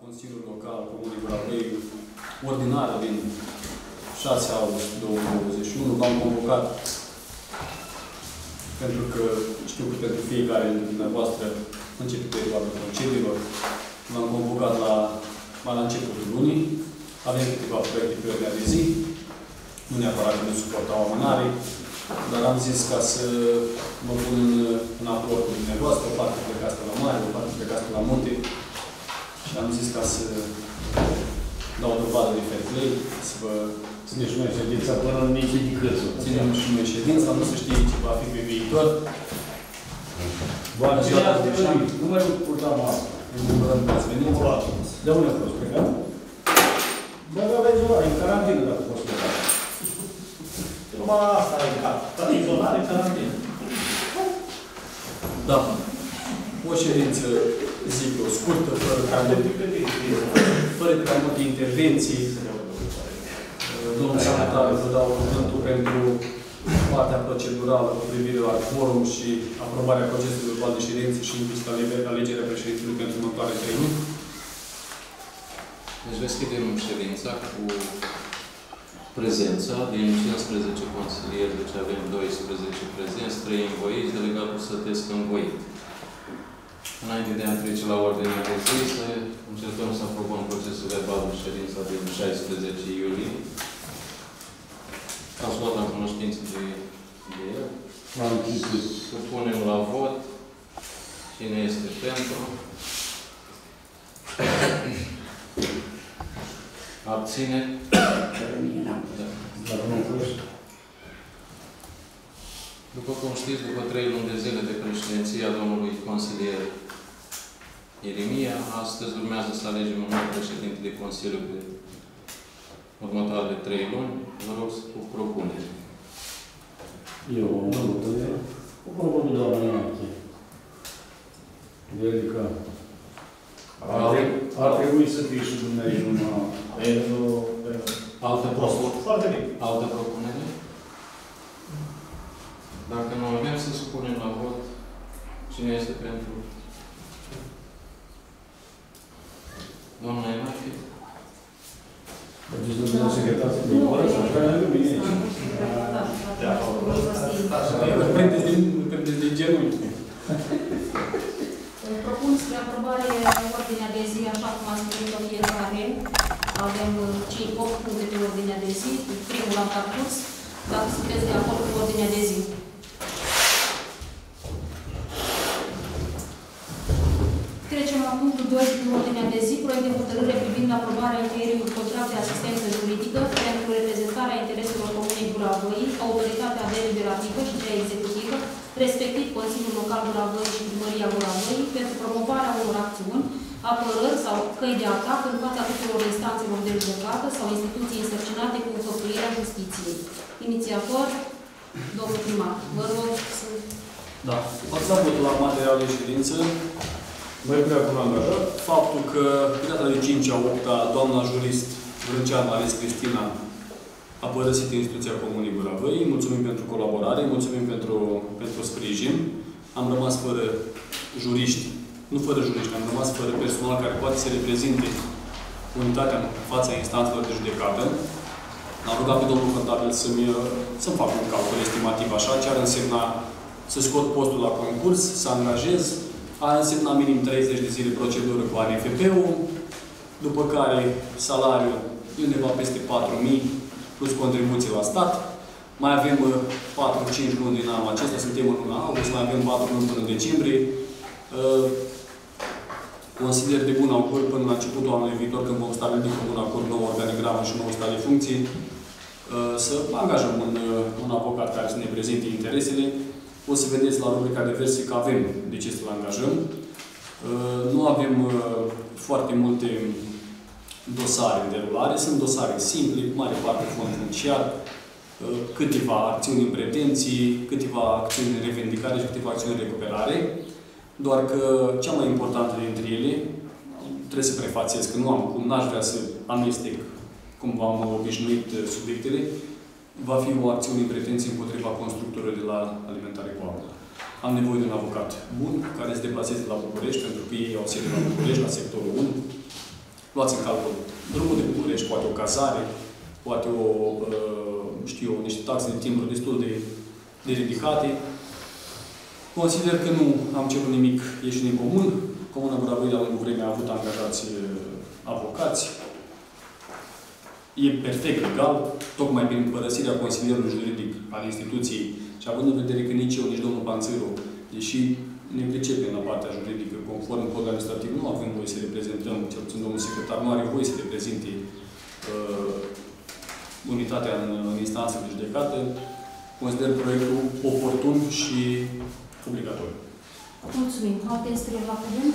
Consiliul Local Comunei Gura Văii, ordinară din 6 august 2021. V-am convocat pentru că știu că pentru fiecare dintre dumneavoastră începe perioada concediilor. V-am convocat la începutul lunii. Avem câteva proiecte pe ordinea de zi. Nu neapărat că nu suportau amânare, dar am zis ca să mă pun în acord cu dumneavoastră, o parte plecați la mare, o parte plecați la munte. Și am zis ca să dau o dovadă de fair play, să vă ținem și noi ședința până în nici de câțul. Ținem și noi ședința, nu se știe ce va fi pe viitor. Bună ziua, nu mai purtam asta. În bucurăm că ați venit. De unde a fost plecat? Bă, aveți ora, în carantină dacă fost plecat. Numai asta e în cap. Dar izolare, carantină. Da. O ședință, zic eu, scurtă, fără prea multe intervenții. Domnul secretar, vă dau cuvântul pentru partea procedurală cu privire la quorum și aprobarea procesului verbal de ședință și inclusiv alegerea președintelui pentru următoarele 3 luni. Deci deschidem ședința cu prezența din 15 consilieri, deci avem 12 prezenți, 3 învoiți, delegatul Sătescu învoit. Înainte de a trece la ordinea de zi, să încercăm să aprobăm procesul verbal de ședința din 16 iulie. Ați luat la cunoștință de el. Să punem la vot. Cine este pentru? Abține? După cum știți, după 3 luni de zile de președinție a domnului consilier Ieremia, astăzi urmează să alegem un nou președinte de Consiliu pe următoarele 3 luni. Vă rog să cu propunere. Eu am hotărâre. Cu propunere de la Mănânche. Adică ar trebui să fie și dumneavoastră numai altă propunere. Foarte bine. Altă propunere? Dacă nu avem, să supunem la vot cine este pentru. Doamna Enache? Deci, domnul secretar, să vă voră și așa ne lumine aici. Prindeți din genunchi. Propun spre aprobare ordinea de zi, așa cum ați spus-o fiecare. Avem 8 puncte pe ordinea de zi. Primul la parcurs. Dacă sunteți de acord cu ordinea de zi. Trecem la punctul 2 din ordinea de zi, proiect de hotărâre privind aprobarea încheierii unui contract de asistență juridică pentru reprezentarea intereselor Comunei Gura Văii, autoritatea deliberativă și cea executivă, respectiv Consiliul Local Gura Văii și Primăria Gura Văii, pentru promovarea unor acțiuni, apărări sau căi de atac în fața tuturor instanțelor de judecată sau instituții însărcinate cu înfăptuirea justiției. Inițiator, domnul primar. Vă rog să... Da. Ați avut la material de ședință. Mai prea până angajat. Faptul că, pe data de 5 a 8-a, doamna jurist Vrânceanu Ales Cristina a părăsit instituția Comunei Gura Văii. Mulțumim pentru colaborare, mulțumim pentru sprijin. Am rămas fără juriști, nu fără juriști, am rămas fără personal care poate să reprezinte unitatea în fața instanțelor de judecată. Am rugat pe domnul contabil să-mi facă un calcul estimativ așa, ce ar însemna să scot postul la concurs, să angajez. A însemnat minim 30 de zile procedură cu ANFP-ul, după care salariul undeva peste 4.000 plus contribuții la stat. Mai avem 4-5 luni din anul acesta, suntem în luna august, mai avem 4 luni până în decembrie. Consider de bun augur până la începutul anului viitor, când vom stabili cu bun acord nou organigramă și nou stat de funcții, să angajăm un avocat care să ne prezinte interesele. O să vedeți la rubrica de versi că avem de ce să-l angajăm. Nu avem foarte multe dosare în derulare. Sunt dosare simple, mare parte fond funciar, câteva acțiuni în pretenții, câteva acțiuni în revendicare și câteva acțiuni în recuperare. Doar că cea mai importantă dintre ele, trebuie să prefațez că n-aș vrea să amestec cum v-am obișnuit subiectele, va fi o acțiune în pretenție împotriva constructorului de la alimentare cu apă. Am nevoie de un avocat bun, care se deplaseze la București, pentru că ei au sediu la București, la sectorul 1. luați în calcul drumul de București, poate o cazare, poate o, știu eu, niște taxe de timbru destul de ridicate. Consider că nu am cerut nimic ieșit din comun. Comuna Gura Văii, la lungul vreme, a avut angajați avocați. E perfect legal, tocmai prin părăsirea consilierului juridic al instituției și având în vedere că nici eu, nici domnul Panțăru, deși ne pricepem la partea juridică, conform codului administrativ, nu avem voie să reprezentăm, cel puțin domnul secretar nu are voie să reprezinte unitatea în instanță de judecată, consider proiectul oportun și obligatoriu. Mulțumim. Alte înscrieri la cuvânt?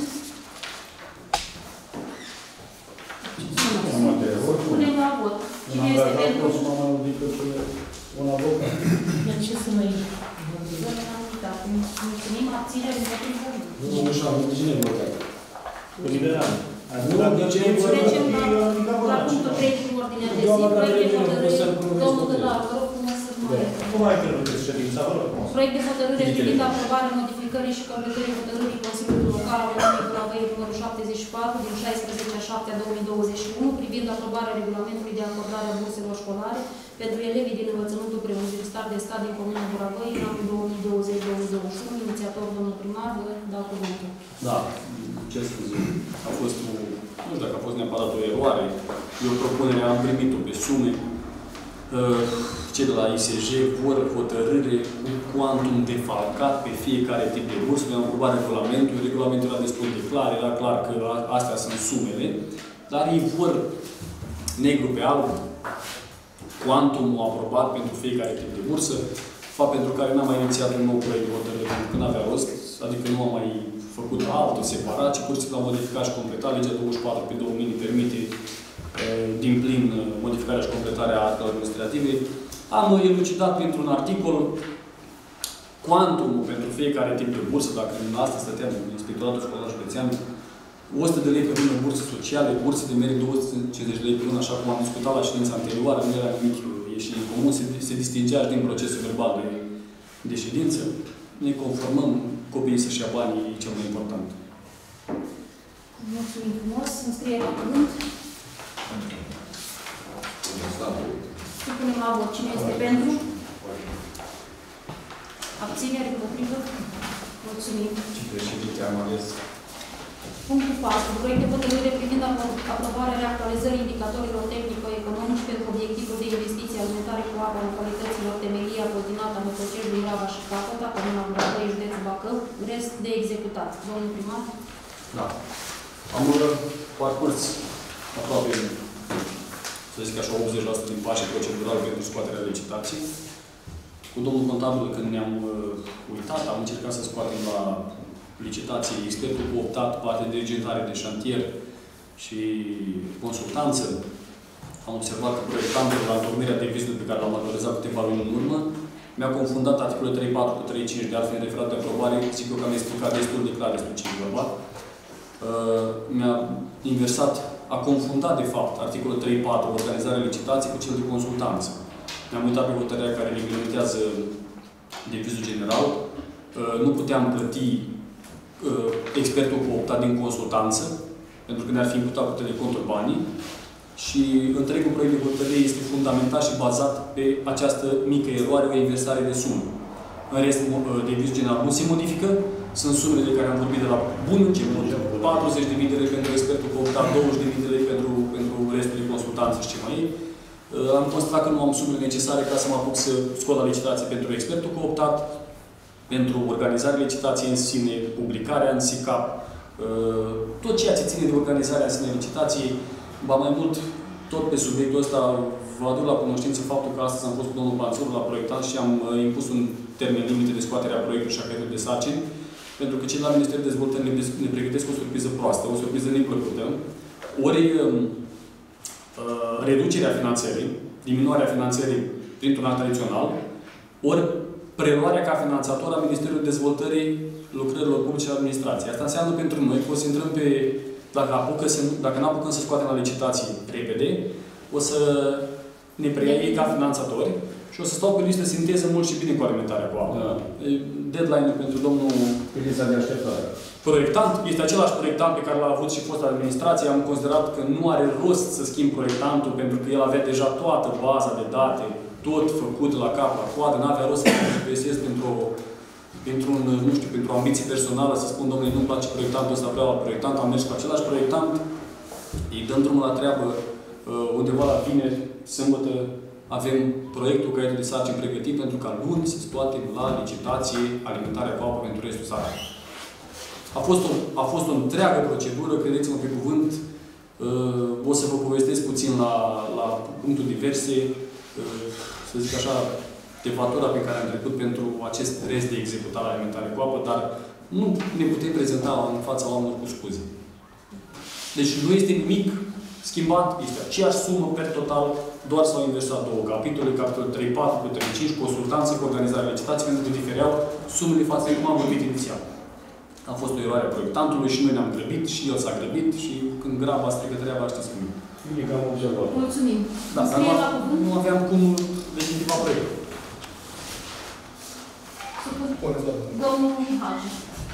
Punem la vot. Cine este pentru? Un avocat. De ce să mai... Mulțumim. Abținere împotrivă? Nu așa, cine votează? Liberal. Trecem la punctul 3 din ordinea de zi. Proiect de hotărâre. Domnul Gălar, vă rog frumos să Nu mai permiteți ședința, vă rog frumos. Proiect de hotărâre privind aprobarea modificării și completării hotărârii Consiliului Local al Comunei Gura Văii numărul 74 din 16/7/2021 privind aprobarea regulamentului de acordare a burselor școlare pentru elevii din învățământul preuniversitar de stat din Comuna Gura Văii în anul 2020-2021. Inițiator, domnul primar, vă dau cuvântul. Da, ce să zic, a fost nu știu dacă a fost neapărat o eroare, e o propunere, am primit-o pe sume. Cei de la ISJ vor hotărâre cu cuantum defalcat pe fiecare tip de bursă. Noi am aprobat regulamentul era destul de clar, era clar că astea sunt sumele, dar ei vor negru pe alb cuantumul aprobat pentru fiecare tip de bursă, fapt pentru care n-am mai inițiat un nou proiect de hotărâre, pentru că n-avea rost, adică nu am mai făcut altul separat, ci pur și simplu am modificat și completat. Legea 24/2000 ne permite din plin modificarea și completarea actelor administrative. Am elucidat printr-un articol cuantumul pentru fiecare tip de bursă, dacă în asta stăteam în Inspectoratul Școlar Județean, 100 de lei pe lună bursă sociale, bursă de merit 250 de lei pe lună, așa cum am discutat la ședința anterioară, nu era nimic ieșit în comun, se distingea și din procesul verbal de ședință. Ne conformăm, copiii să-și ia banii, e cel mai important. Mulțumim frumos. Înscriere la cuvânt. Supunem la vot. Cine este pentru? Abținere împotrivă? Mulțumim. Ce președinte am ales? Punctul 4. Proiect de hotărâre privind aprobarea reactualizării indicatorilor tehnico-economici pentru obiectivul de investiții alimentare cu apă în localităților Temelia, Păltinata, Mătăcești, Rava și Capăta, Comuna Gura Văii, județul Bacău, rest de executat. Domnul primar? Da. Am parcurs aproape, să zic așa, 80% din pașii procedurali pentru scoaterea licitației. Cu domnul contabil, când ne-am uitat, am încercat să scoatem la licitație expertul cooptat, partea de dirigentare de șantier și consultanță. Am observat că proiectantul la întocmirea devizului pe care l-am autorizat câteva luni în urmă mi-a confundat articolul 3.4 cu 3.5, de altfel referat de aprobare, zic eu că am explicat destul de clar despre ce e vorba. Mi-a inversat, a confundat de fapt articolul 3.4, organizarea licitației, cu cel de consultanță. Mi-am uitat pe hotărârea care reglementează devizul general. Nu puteam plăti expertul cooptat din consultanță, pentru că ne-ar fi imputat cu telecontul banii. Și întregul proiect de hotărâre este fundamentat și bazat pe această mică eroare, o inversare de sumă. În rest, devizul general nu se modifică. Sunt sumele de care am vorbit de la bun început. 40.000 de lei pentru expertul cooptat, 20.000 de lei pentru restul de consultanță și ce mai e. Am constatat că nu am sumele necesare ca să mă apuc să scot la licitație pentru expertul cooptat, pentru organizarea licitației în sine, publicarea în SICAP, tot ceea ce ține de organizarea în sine licitației. Ba mai mult, tot pe subiectul ăsta, vă aduc la cunoștință faptul că astăzi am fost cu domnul Panțăru la proiectant și am impus un termen limite de scoatere a proiectului și a caietului de sarcini, pentru că cei la Ministerul Dezvoltării ne pregătesc o surpriză proastă, o surpriză neplăcută. Ori reducerea finanțării, diminuarea finanțării printr-un act adițional, ori preluarea ca finanțator a Ministerului Dezvoltării lucrărilor publice și administrației. Asta înseamnă pentru noi că o să intrăm pe... Dacă nu apucăm să scoatem la licitații repede, o să ne preia ei ca finanțatori, și o să stau pe listă sinteză mult și bine cu alimentarea cu apă. Da. Deadline-ul pentru domnul Pe lista de așteptare. proiectant este același proiectant pe care l-a avut și fosta administrație. Am considerat că nu are rost să schimb proiectantul pentru că el avea deja toată baza de date, tot făcut la cap, la coadă. N-avea rost să mă găsesc pentru o ambiție personală, să spun, domnule, nu-mi place proiectantul ăsta, vreau la proiectant, am mers cu același proiectant, îi dăm drumul la treabă undeva la vineri, sâmbătă, avem proiectul caietul de sarcini pregătit pentru ca luni să scoatem la licitație alimentarea cu apă pentru restul țarei. A fost o întreagă procedură, credeți-mă pe cuvânt, o să vă povestesc puțin la punctul diverse, să zic așa, tevatura pe care am trecut pentru acest rest de executare alimentare cu apă, dar nu ne putem prezenta în fața oamenilor cu scuze. Deci nu este nimic schimbat, este aceeași sumă per total, doar s-au inversat două capitole, capitolul 3.4 cu 3.5, consultanță cu organizarea licitației, pentru că difereau sumele față de cum am vorbit inițial. A fost o eroare a proiectantului și noi ne-am grăbit și el s-a grăbit și când graba strică treaba, știți cum e. Bine că am observat. Mulțumim. Da, dar nu aveam cum definitiva proiectul. Domnul Mihai.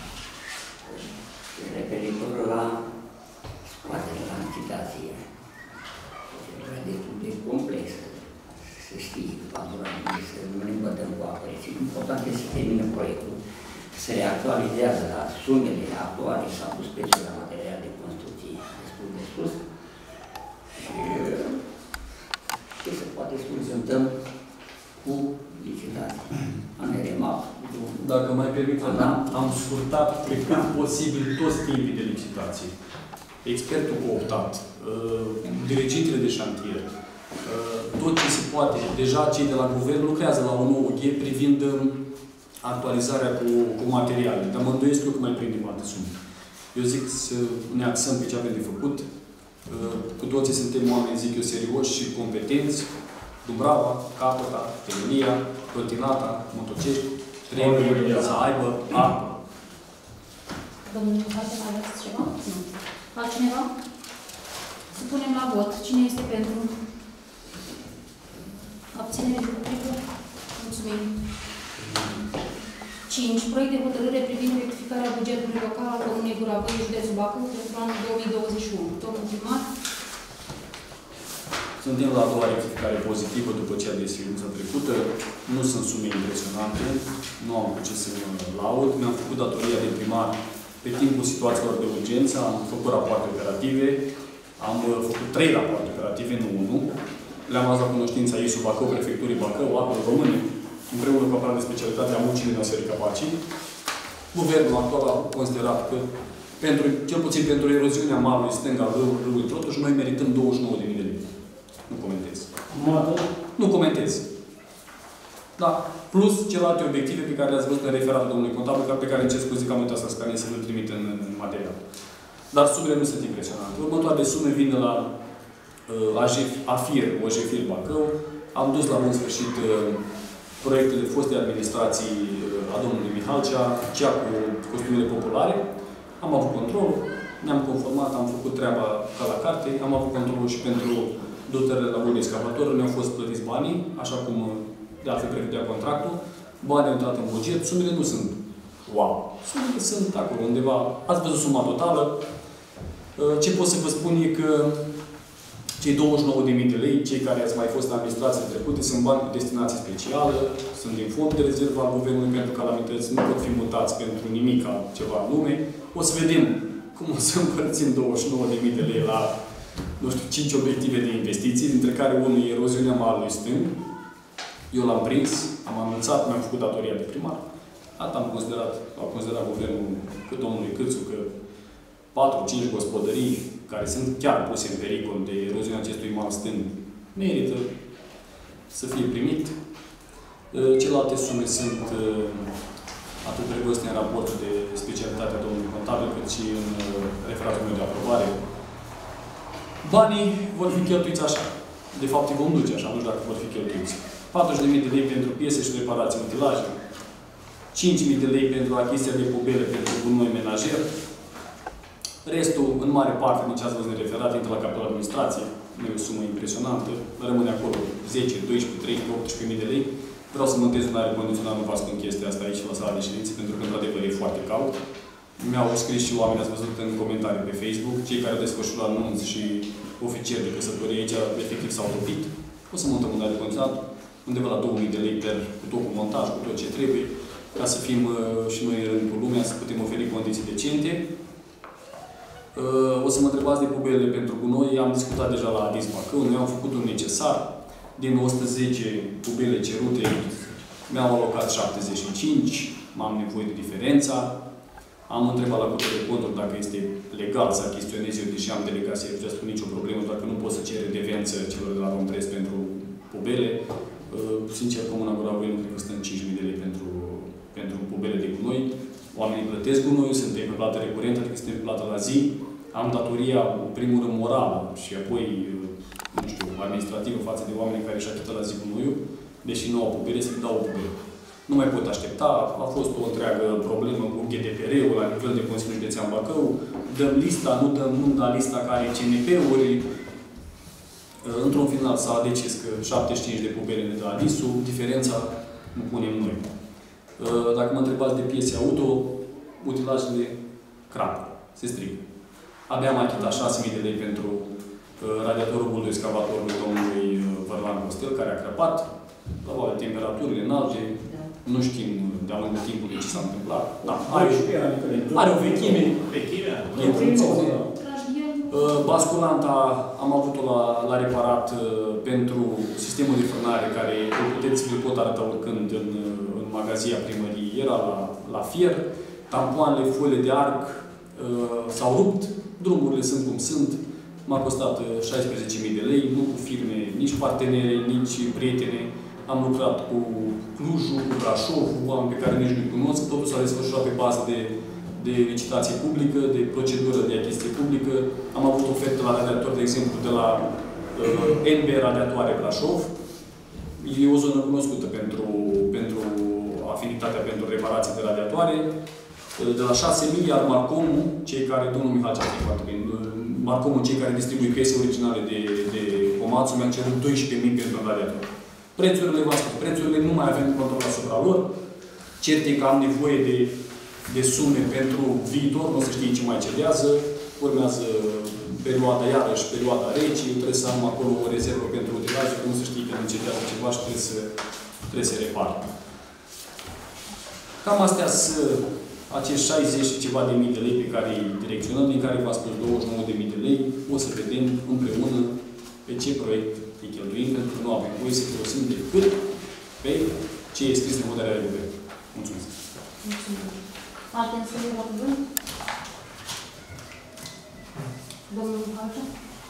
Referitor la scoatere la licitație, e destul de complexă, să știi, să nu ne bătăm cu apă. Important este să termină proiectul, se actualizează la sumele actuale, s-a pus prețul la material de construcție destul de sus și se poate să prezentăm cu licitație. ANRMAP. Dacă mai permit, am scurtat pe cât posibil toți timpii de licitație. Expertul cooptat, dirigintele de șantier, tot ce se poate. Deja cei de la guvern lucrează la o nouă ghe privind actualizarea cu materiale. Dar mă îndoiesc eu că mai prindem alte sume. Eu zic să ne axăm pe ce avem de făcut. Cu toții suntem oameni, zic eu, serioși și competenți. Dubrava, Capăta, Temelia, Pătinata, Motocești, trebuie să aibă apă. Domnul Mihai, mai aveți ceva? Nu. Altcineva? Să punem la vot. Cine este pentru? Abținere și împotrivă? Mulțumim. 5. Proiect de hotărâre privind rectificarea bugetului local al Comunei Gura Văii, județul Bacău, pentru anul 2021. Domnul primar? Suntem la a doua rectificare pozitivă după cea de ședința trecută. Nu sunt sume impresionante, nu am cu ce să mă laud. Mi-am făcut datoria de primar pe timpul situațiilor de urgență, am făcut rapoarte operative, am făcut 3 rapoarte operative, nu 1. Le-am luat la cunoștința ISU Bacău, Prefecturii Bacău, Apele Române, împreună cu aparatul de specialitate a muncii din Asării Capacii. Guvernul actual a considerat că, cel puțin pentru eroziunea malului stâng al râului Trotuș, noi merităm 29.000 de lei. Nu comentez. Nu comentez. Da. Plus celelalte obiective pe care le-ați văzut în referatul domnului contabil, pe care încerc scuze că am uitat să scanez să le trimit în material. Dar sumele nu sunt impresionante. Următoarele sume vin de la AFIR, OJFIR Bacău. Am dus la bun sfârșit proiectele foste administrații a domnului Mihalcea, cea cu costumele populare. Am avut control, ne-am conformat, am făcut treaba ca la carte, am avut controlul și pentru dotările la unii excavatori, ne-au fost plătiți banii, așa cum de altfel prevedea contractul. Banii au intrat în buget, sumele nu sunt wow. Sumele sunt acolo undeva. Ați văzut suma totală. Ce pot să vă spun e că cei 29.000 de lei, cei care ați mai fost în administrații trecute, sunt bani cu destinație specială, sunt din fond de rezervă al Guvernului pentru calamități, nu pot fi mutați pentru nimic altceva în lume. O să vedem cum o să împărțim 29.000 de lei la, nu știu, 5 obiective de investiții, dintre care unul e eroziunea malului stâng. Eu l-am prins, am anunțat, mi-am făcut datoria de primar. Atât a considerat Guvernul cu domnului Câțu că 4-5 gospodării care sunt chiar puse în pericol de eroziunea acestui mal stâng merită să fie primit. Celelalte sume sunt atât prevăzute în raportul de specialitate a domnului contabil, cât și în referatul meu de aprobare. Banii vor fi cheltuiți așa. De fapt, îi vom duce așa, nu știu dacă vor fi cheltuiți. 40.000 de lei pentru piese și reparații utilaje, 5.000 de lei pentru achiziția de pubele pentru gunoi menajer, Restul, în mare parte, din ce ați văzut referat, intră la capitolul administrație. Nu e o sumă impresionantă. Rămâne acolo 10, 12, 13, 18.000 de lei. Vreau să montez un aer condiționat, nu fac în chestia asta aici la sala de ședințe, pentru că, într-adevăr, e foarte cald. Mi-au scris și oameni, ați văzut în comentarii pe Facebook, cei care au desfășurat nunți și oficieri de căsătorie aici, efectiv s-au topit. O să montăm un aer condiționat, undeva la 2000 de lei cu tot cu montaj, cu tot ce trebuie, ca să fim și noi în rând cu lumea, să putem oferi condiții decente. O să mă întrebați de pubelele pentru gunoi. Am discutat deja la Adis Bacău. Noi am făcut un necesar. Din 110 pubele cerute, mi-au alocat 75. M-am nevoie de diferența. Am întrebat la Curtea de Conturi dacă este legal să achiziționez eu, deși am delegație, nu spun nicio problemă, doar că nu pot să cer redevență celor de la Romtres pentru pubele. Sincer, Comuna Gura Voie nu cred că stă în 5.000 de lei pentru pubele de gunoi. Oamenii plătesc gunoiul, suntem pe plată recurentă, adică suntem pe plată la zi. Am datoria, în primul rând, morală și apoi, nu știu, administrativă față de oamenii care își achită la zi gunoiul, deși nu au pubele, să le dau o pubele. Nu mai pot aștepta, a fost o întreagă problemă cu GDPR-ul la nivel de Consiliul Județean Bacău. Dăm lista, nu dăm lista care are CNP-uri. Într-un final s-a decis că 75 de pubele ne dă Adisul, diferența nu punem noi. Dacă mă întrebați de piese auto, utilajele crapă, se strică. Abia am achitat 6.000 de lei pentru radiatorul buldo excavatorului domnului Vărlan Costel, care a crăpat. Probabil temperaturile înalte, nu știm de-a lungul timpului ce s-a întâmplat. Da, are o vechime. Basculanta am avut-o la reparat pentru sistemul de frânare, care vi-l pot arăta oricând în magazia primăriei. Era la fier. Tampoanele, foile de arc s-au rupt. Drumurile sunt cum sunt. M-a costat 16.000 de lei, nu cu firme, nici partenere, nici prietene. Am lucrat cu Clujul, cu Brașovul, oameni pe care nici nu-i cunosc. Totul s-a desfășurat pe bază de licitație publică, de procedură de achiziție publică. Am avut ofertă la radiator, de exemplu, de la NB Radiatoare Brașov. E o zonă cunoscută pentru afinitatea pentru reparații de radiatoare. De la 6.000, iar Marcomul, cei care, domnul Mihal ce-a știut foarte bine, Marcomul, cei care distribuie piese originale de Comatsu, mi-au cerut 12.000 pentru un radiator. Prețurile, v-am spus, prețurile nu mai avem control asupra lor. Cert e că am nevoie de sume pentru viitor, nu se știe ce mai cedează. Urmează perioada, iarăși, perioada rece, trebuie să am acolo o rezervă pentru utilaje, că nu se știe că nu cedează ceva și trebuie să repar. Cam astea sunt acești 60 și ceva de mii de lei pe care îi direcționăm, din care v-am spus 29.000 de lei. O să vedem împreună pe ce proiect îi cheltuim, pentru că nu avem voie să folosim decât pe ce e scris în hotărârea de guvern. Mulțumesc! Mulțumesc! Alte însări la cuvânt? Domnul Mihal?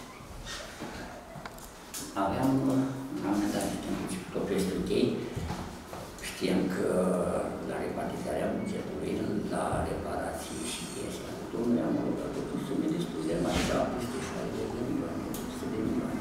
Aveam un amendament pentru totul este ok. Știam că la repartizarea bugetului, la reparații și chestia cu domnului, am alocat totul sume destul de mari, da, peste 60 de milioane, 100 de milioane.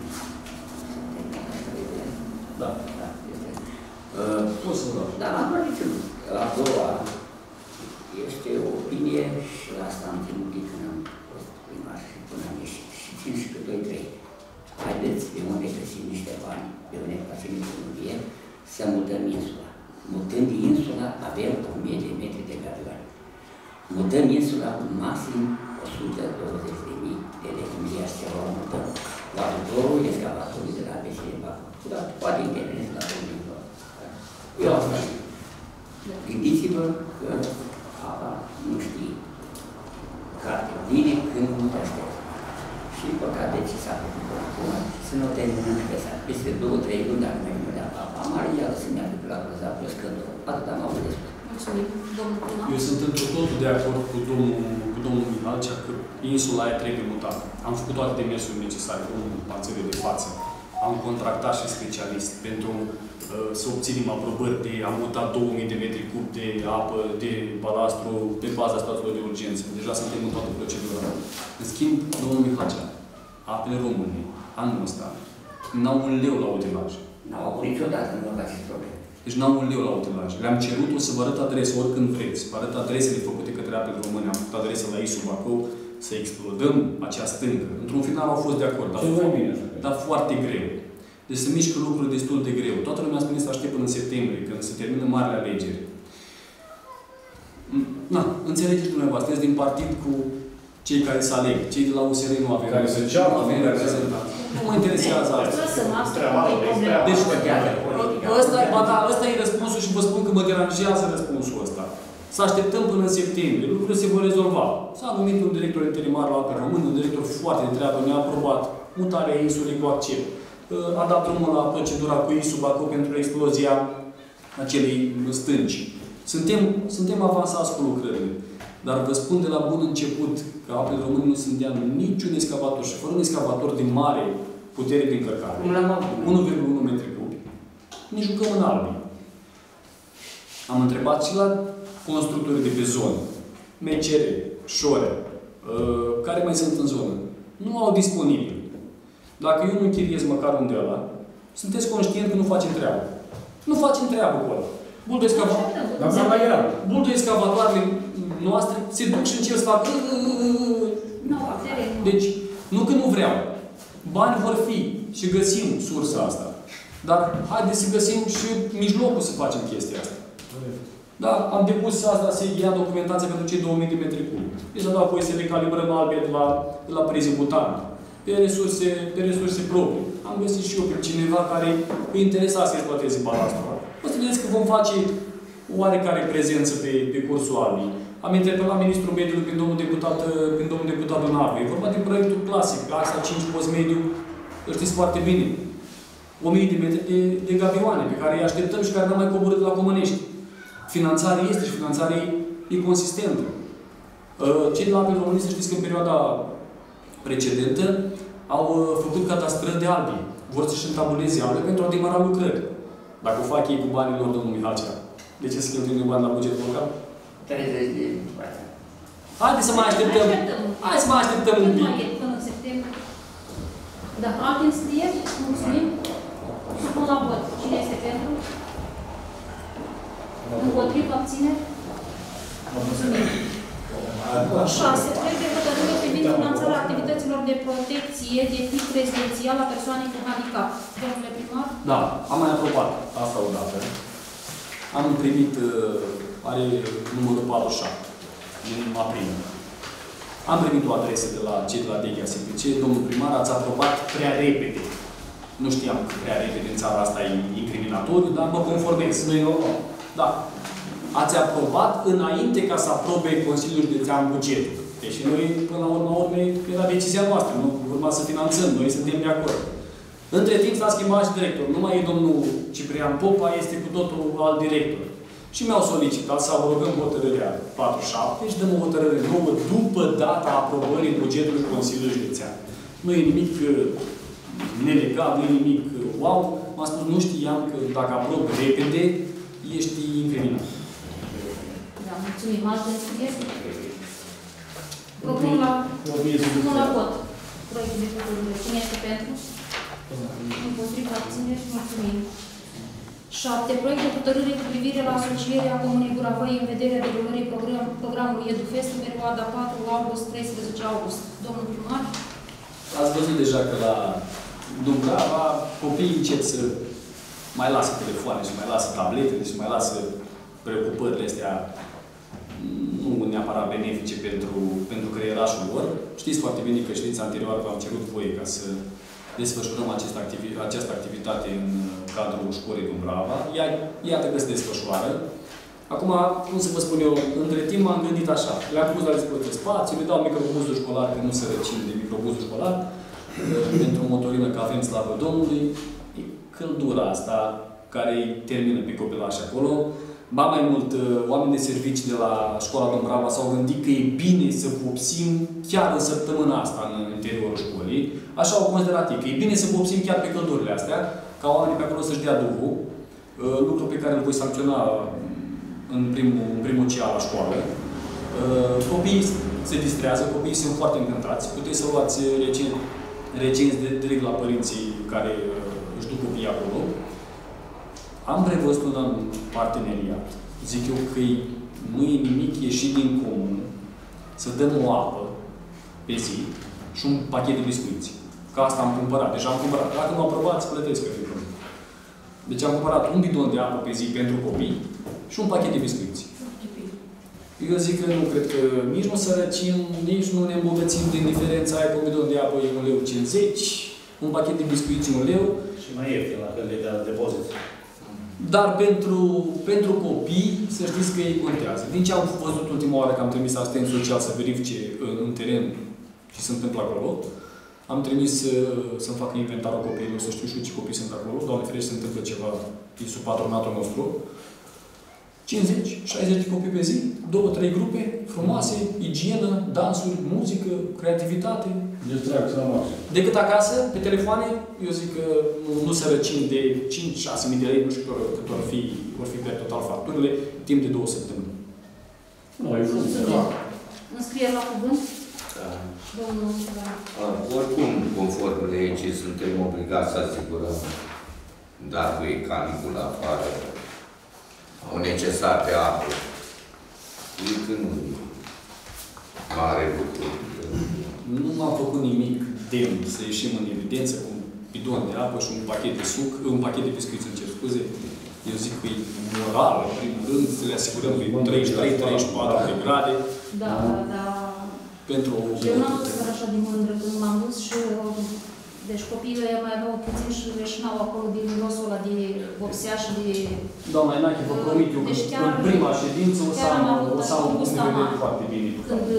Da, da, este. Poți să dau. Dar am părțit. A doua este o opinie și asta am ținut când am fost primar și până am ieșit. Și țin și pe 2-3. Haideți pe unde găsim niște bani, pe unde facem economie, să mutăm insula. Mutând insula, avem 1000 de metri de gardioare. Mutăm insula cu maxim 120.000 de lei. Iar ceva mutăm. Cu ajutorul excavatorului de la BCE Bacău. Dar poate intervenesc la domnul. Eu asta zic. Gândiți-vă că apa nu știe care vine când nu te aștept. Și păcate ce s-a făcut până acum, să nu terminăm și lăsat. Peste 2-3 luni, dacă mai mă apa mare, iar să meargă pe la plăza plăscând. Atât am avut de spus. Mulțumim, domnul Prima. Eu sunt într totul de acord cu domnul Mihal, că insula aia trebuie mutată. Am făcut toate demersurile necesare, domnul Panțăriu de față. Am contractat și specialist pentru să obținem aprobări de a muta 2000 de metri cub de apă, de balastru, pe baza statutelor de urgență. Deja suntem în toată procedura. În schimb, domnul Mihacea, Apele României, anul ăsta, n-au un leu la utilaj. N-au avut niciodată în urmă acest problem. Deci n-au un leu la utilaj. Le-am cerut, o să vă arăt adrese, oricând vreți. Vă arăt adresele făcute către Apele Române. Am făcut adrese la ISU Bacău, să explodăm acea stâncă. Într-un final au fost de acord, dar foarte greu. Deci se mișcă lucruri destul de greu. Toată lumea spune să aștept până în septembrie, când se termină marile alegeri. Na, înțelegeți dumneavoastră, sunteți din partid cu cei care se aleg. Cei de la USR nu avem reprezentanți. Nu mă interesează asta. Deci, ăsta e răspunsul și vă spun că mă deranjează răspunsul ăsta. Să așteptăm până în septembrie. Lucrurile se vor rezolva. S-a numit un director interimar la Apă Român, un director foarte de treabă, ne-a aprobat mutarea insulei cu accept. A dat drumul la procedura cu ISU Bacău pentru explozia acelei stânci. Suntem avansați cu lucrările. Dar vă spun de la bun început că Apele Române nu sunt de niciun excavator și fără un excavator de mare putere de încărcare. 1,1 metri cubi. Ne jucăm în albi. Am întrebat și la constructorii de pe zonă, MCR, Șore, care mai sunt în zonă. Nu au disponibil. Dacă eu nu închiriez măcar un de ăla, sunteți conștient că nu facem treabă. Nu facem treabă cu ăla. Buldo excavatoarele noastre se duc și încep să facă. Deci, nu că nu vreau. Bani vor fi și găsim sursa asta. Dar haideți să găsim și mijlocul să facem chestia asta. Da, am depus asta, se ia documentația pentru cei 2000 de metri cubi. Deci s-a dat voie să recalibrăm albe de la Prize Butan. Pe resurse proprii. Am găsit și eu pe cineva care îi interesa să exploateze balastul. O să vedeți că vom face oarecare prezență pe cursul albii. Am interpelat Ministrul Mediului prin domnul deputat Dunavu. E vorba de proiectul clasic, axa 5 post mediu, știți foarte bine. 1000 de metri de gabioane, pe care îi așteptăm și care n-am mai coborât la Comănești. Finanțarea este și finanțarea e consistentă. Cei de la Apele Române, să știți că în perioada precedentă au făcut cadastrări de albi. Vor să-și întabuleze albe pentru a demara lucrări. Dacă o fac ei cu banii lor, domnul Mihalcea, de ce să cheltuim bani la bugetul local? 30 de bani. Haideți să mai așteptăm. Hai să mai așteptăm un pic. Până în septembrie. Da, alte înscrieri? Mulțumim. Supun la vot. Cine este pentru? Împotrivă, abțineri? Mulțumim. 6. Proiect de hotărâre privind finanțarea activităților de protecție de tip rezidențial la persoane cu handicap. Domnule primar? Da, am mai aprobat asta odată. Am primit, are numărul 47 din aprilie. Am primit o adresă de la cei de la DGA SPC. Domnul primar, ați aprobat prea repede. Nu știam că prea repede în țara asta e incriminatoriu, dar mă conformez. Nu e normal. Da. Ați aprobat înainte ca să aprobe Consiliul Județean bugetul. Deci noi, până la urma urmei, era decizia noastră. Nu urma să finanțăm. Noi suntem de acord. Între timp s-a schimbat și director. Nu mai e domnul Ciprian Popa, este cu totul alt director. Și mi-au solicitat să abrogăm hotărârea 47 și dăm o hotărâre nouă după data aprobării bugetului Consiliului Județean. Nu e nimic nelegal, nu e nimic wow. M-a spus, nu știam că dacă aprob repede, ești incriminat. Da, mulțumim. Alte înscrieri? Propun la vot. Proiectul de hotărâre. Cine este pentru? Împotriva, abțineri, mulțumim. 7. Proiect de hotărâre cu privire la asocierea Comunei Guravăi în vederea derulării programului EduFest în perioada 4 august-13 august. Domnul primar? Ați văzut deja că la Dumbrava copiii încep să mai lasă telefoane și mai lasă tablete și mai lasă preocupările astea nu neapărat benefice pentru creierașul lor. Știți foarte bine că știți anterior că am cerut voie ca să desfășurăm această activitate în cadrul școlii Dumbrava. Iată că se desfășoară. Acum, cum să vă spun eu, între timp m-am gândit așa. Le-am pus la dispoziție spațiu, le dau microbuzul școlar, că nu se răcim de microbuzul școlar, pentru motorină, că avem slavă Domnului. E căldura asta care îi termină pe copilași acolo. Ba mai mult, oameni de servicii de la școala Dumbrava s-au gândit că e bine să vopsim chiar în săptămâna asta în interiorul școlii. Așa au considerat ei, că e bine să vopsim chiar pe căldurile astea, ca oamenii pe acolo să-și dea Duhul, lucru pe care îl voi sancționa în primul CA la școală. Copiii se distrează, copiii sunt foarte încântați. Puteți să luați recenzi direct la părinții care își duc copiii acolo. Am prevăzut un parteneriat. Zic eu că nu e nimic ieșit din comun să dăm o apă pe zi și un pachet de biscuiți. Ca asta am cumpărat. Deja am cumpărat. Dacă nu aprobați, plătesc pe bidon. Deci am cumpărat un bidon de apă pe zi pentru copii și un pachet de biscuiți. Eu zic că nu cred că nici nu sărăcim, nici nu ne îmbogățim din diferența aia că un bidon de apă e 1,50 lei, un pachet de biscuiți 1 lei. Și mai ieftin la fel de depozit. Dar pentru copii, să știți că ei contează. Din ce am văzut ultima oară că am trimis asistent social să verifice în teren ce se întâmplă acolo, am trimis să-mi facă inventarul copiilor, să știu și ce copii sunt acolo. Doamne ferește, se întâmplă ceva, e sub patronatul nostru. 50, 60 de copii pe zi, 2-3 grupe, frumoase, igienă, dansuri, muzică, creativitate. Distracție la maxim. Decât acasă, pe telefoane, eu zic că nu sărăcim de 5-6 mii de lei, nu știu cât vor fi pe total facturile, timp de 2 săptămâni. Nu, e frumos. Înscrieri la cuvânt? Da. Domnul Oricum, conform legii, suntem obligați să asigurăm, dacă e caniculă afară, o necesitate apă. Zic că nu mare lucru. Nu m-a făcut nimic demn să ieșim în evidență cu un bidon de apă și un pachet de suc, un pachet de biscuiți, îmi cer scuze. Eu zic că e moral, în primul rând, să le asigurăm că e 33-34 de grade. Da. Pentru o... Eu n-am fost așa de mândră când m-am dus și deci copiii ăia mai aveau puțin și leșinau acolo din mirosul ăla de vopsea și de... Doamna Inache, vă promit eu că în prima ședință o să am un punct de vedere foarte bine. Când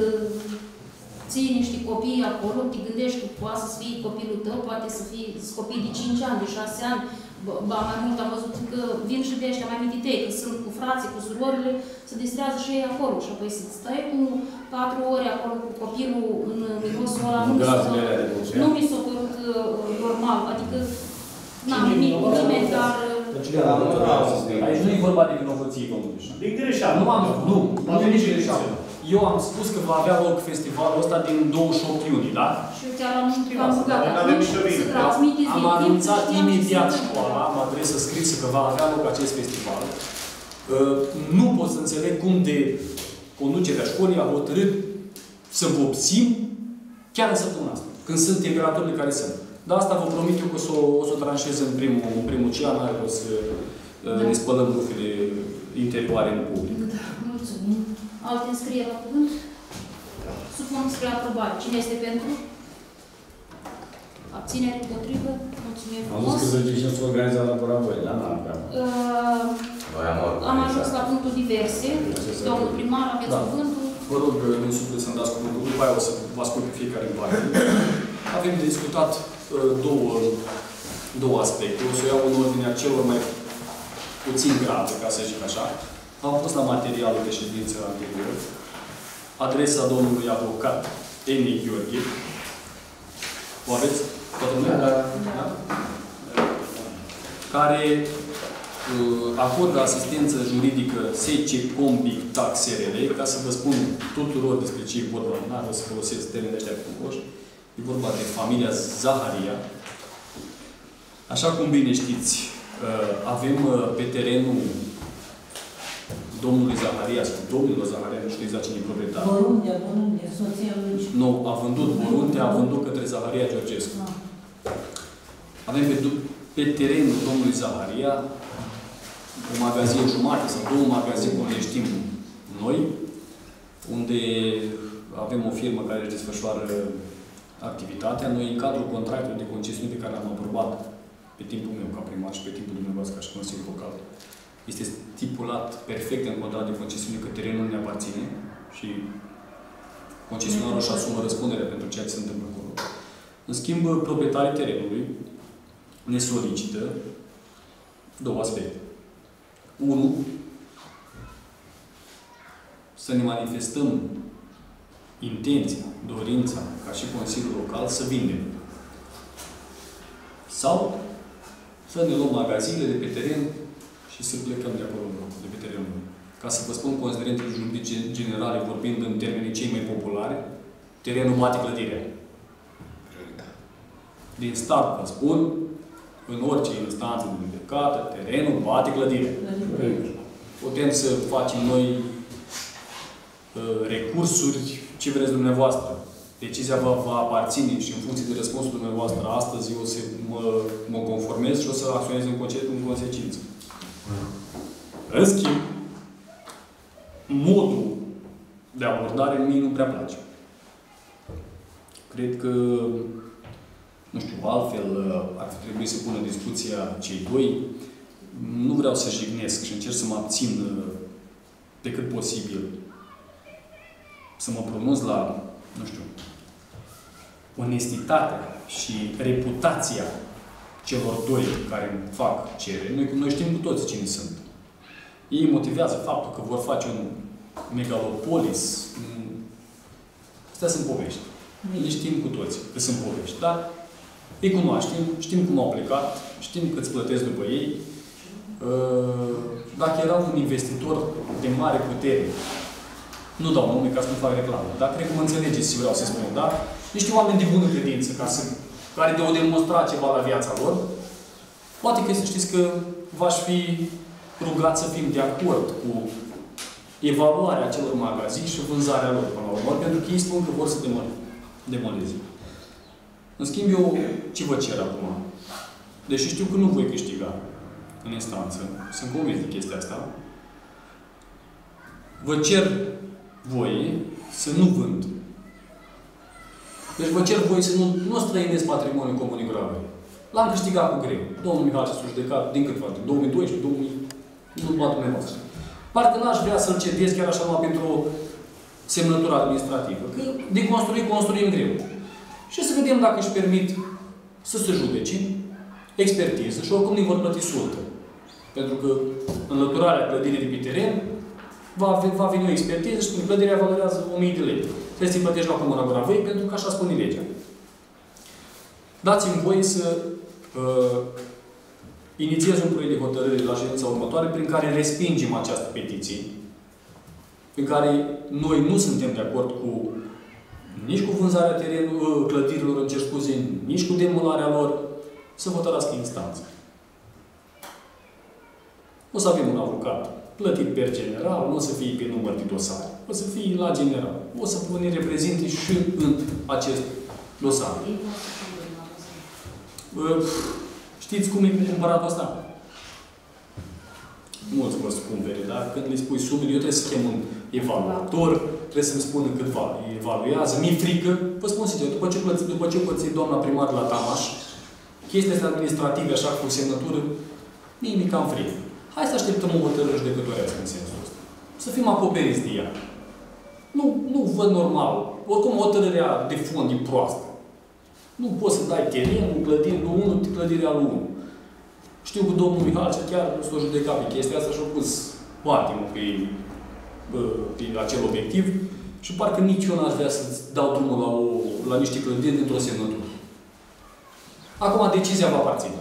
ții niște copii acolo, te gândești că poate să fie copilul tău, poate să fie copii de 5 ani, de 6 ani, ba mai mult am văzut că vin și de ăștia mai mititei, că sunt cu frații, cu surorile, se distrează și ei acolo. Și apoi să stai cu 4 ore acolo cu copilul în mirosul ăla, nu mi s-a părut normal. Adică n-am nimic cu nimeni, dar... Aici nu e vorba de vinovăție, domnule. Din greșeală. Nu e nici greșeală. Eu am spus că va avea loc festivalul ăsta din 28 iunie, da? Și eu chiar am rugat atunci să transmiteți am anunțat imediat școala, am adresă scrisă că va avea loc acest festival. Nu pot să înțeleg cum de conducerea școlii a hotărât să vopsim chiar în săptămâna asta, când sunt temperaturile care sunt. Dar asta vă promit eu că o să o tranșez în primul cian, o să ne spălăm rufele interioare în public. Da, mulțumim. Alte înscrieri la cuvânt? Supun spre aprobare. Cine este pentru? Abținere, împotrivă? Mulțumim frumos. Am zis că să să organiza la voi, da? Am ajuns la punctul diverse. Domnul primar, aveți cuvântul. Vă rog, din suflet să-mi dați cuvântul. După aia o să vă ascult pe fiecare în parte. Avem de discutat două aspecte. O să iau în ordinea celor mai puțin grave, ca să zic așa. Am pus la materialul de ședință anterior adresa domnului avocat Emi Gheorghe. O aveți? Toată lumea? Da. Care acordă asistență juridică SC Combic Tax SRL, ca să vă spun tuturor despre ce e vorba, n-ar să folosesc termenii ăștia frumoși. E vorba de familia Zaharia. Așa cum bine știți, avem pe terenul domnului Zaharia, sau domnilor Zaharia, nu știu exact cine e proprietar. Boruntea, soția lui. Nu, a vândut Boruntea, a vândut către Zaharia Georgescu. Avem pe terenul domnului Zaharia o magazin jumate sau 2 magazine, unde le știm noi, unde avem o firmă care își desfășoară activitatea. Noi, în cadrul contractului de concesiune pe care l-am aprobat pe timpul meu ca primar și pe timpul dumneavoastră ca și Consiliul Local, este stipulat perfect în contract de concesiune că terenul ne aparține și concesionarul își asumă răspunderea pentru ceea ce se întâmplă acolo. În schimb, proprietarii terenului ne solicită 2 aspecte. 1. Să ne manifestăm intenția, dorința, ca și Consiliul Local, să vindem. Sau să ne luăm magazinele de pe teren și să plecăm de acolo, de pe terenul. Ca să vă spun considerentele juridice generale, vorbind în termenii cei mai populare, terenul bate clădirea. Din start vă spun, în orice instanță de judecată, terenul bate clădirea. Putem să facem noi recursuri, ce vreți dumneavoastră. decizia va aparține și în funcție de răspunsul dumneavoastră astăzi, eu o să mă conformez și o să acționez în consecință. În schimb, modul de abordare mie nu prea place. Cred că, nu știu, altfel ar trebui să pună discuția cei doi. Nu vreau să jignesc și încerc să mă abțin pe cât posibil să mă pronunț la, nu știu, onestitatea și reputația celor doi care îmi fac cerere. Noi știm cu toți cine sunt. Ei motivează faptul că vor face un megalopolis. Astea sunt povești. Noi le știm cu toți că sunt povești. Dar îi cunoaștem, știm cum au plecat, știm cât îți plătesc după ei. Dacă era un investitor de mare putere, nu dau nume ca să nu fac reclamă, dar cred că mă înțelegeți ce vreau să spun, da? Niște oameni de bună credință, care de-au demonstrat ceva la viața lor, poate că să știți că v-aș fi rugat să fim de acord cu evaluarea acelor magazii și vânzarea lor până la urmă, pentru că ei spun că vor să demoleze. În schimb, eu ce vă cer acum? Deși știu că nu voi câștiga în instanță, sunt convins de chestia asta, vă cer voie să nu vând. Deci vă cer voie să nu străinesc patrimoniul Comunei Gravei. L-am câștigat cu greu. Domnul Mihai s-a judecat din cât face? 2012, 2000, nu luat dumneavoastră. Parcă n-aș vrea să-l cedez chiar așa numai pentru o semnătură administrativă. Că de construim greu. Și să vedem dacă își permit să se judece, expertiză și oricum nu vor plăti sultă. Pentru că înlăturarea clădirii de pe teren va veni o expertiză și clădirea valorează 1000 de lei. Trebuie să-i plătești la Comuna Gravei pentru că așa spune legea. Dați-mi voie să inițiez un proiect de hotărâre la ședința următoare prin care respingem această petiție, prin care noi nu suntem de acord nici cu vânzarea clădirilor, îmi cer scuze, nici cu demolarea lor, să hotărască instanță. O să avem un avocat plătit per general, nu o să fie pe număr de dosare. O să fie la general. O să ne reprezinte și în acest dosar. Știți cum e cu cumpăratul ăsta? Mulți vă cumpere, dar când le spui sumele, eu trebuie să chem un evaluator, trebuie să-mi spună cât evaluează. Mi-e frică, vă spun sincer, după ce pățit doamna primar la Tamaș, chestia asta administrative, așa, cu semnătură, mi-e cam frică. Hai să așteptăm o hotărâre judecătorească în sensul ăsta. Să fim acoperiți de ea. Nu văd normal. Oricum, hotărârea de fond e proastă. Nu poți să dai terenul, clădirea lui unul, clădirea lui unul. Știu că domnul Mihai chiar s-a judecat pe chestia asta și a pus patimul pe acel obiectiv și parcă nici eu n-aș vrea să-ți dau drumul la niște clădiri dintr-o semnătură. Acum, decizia va aparține.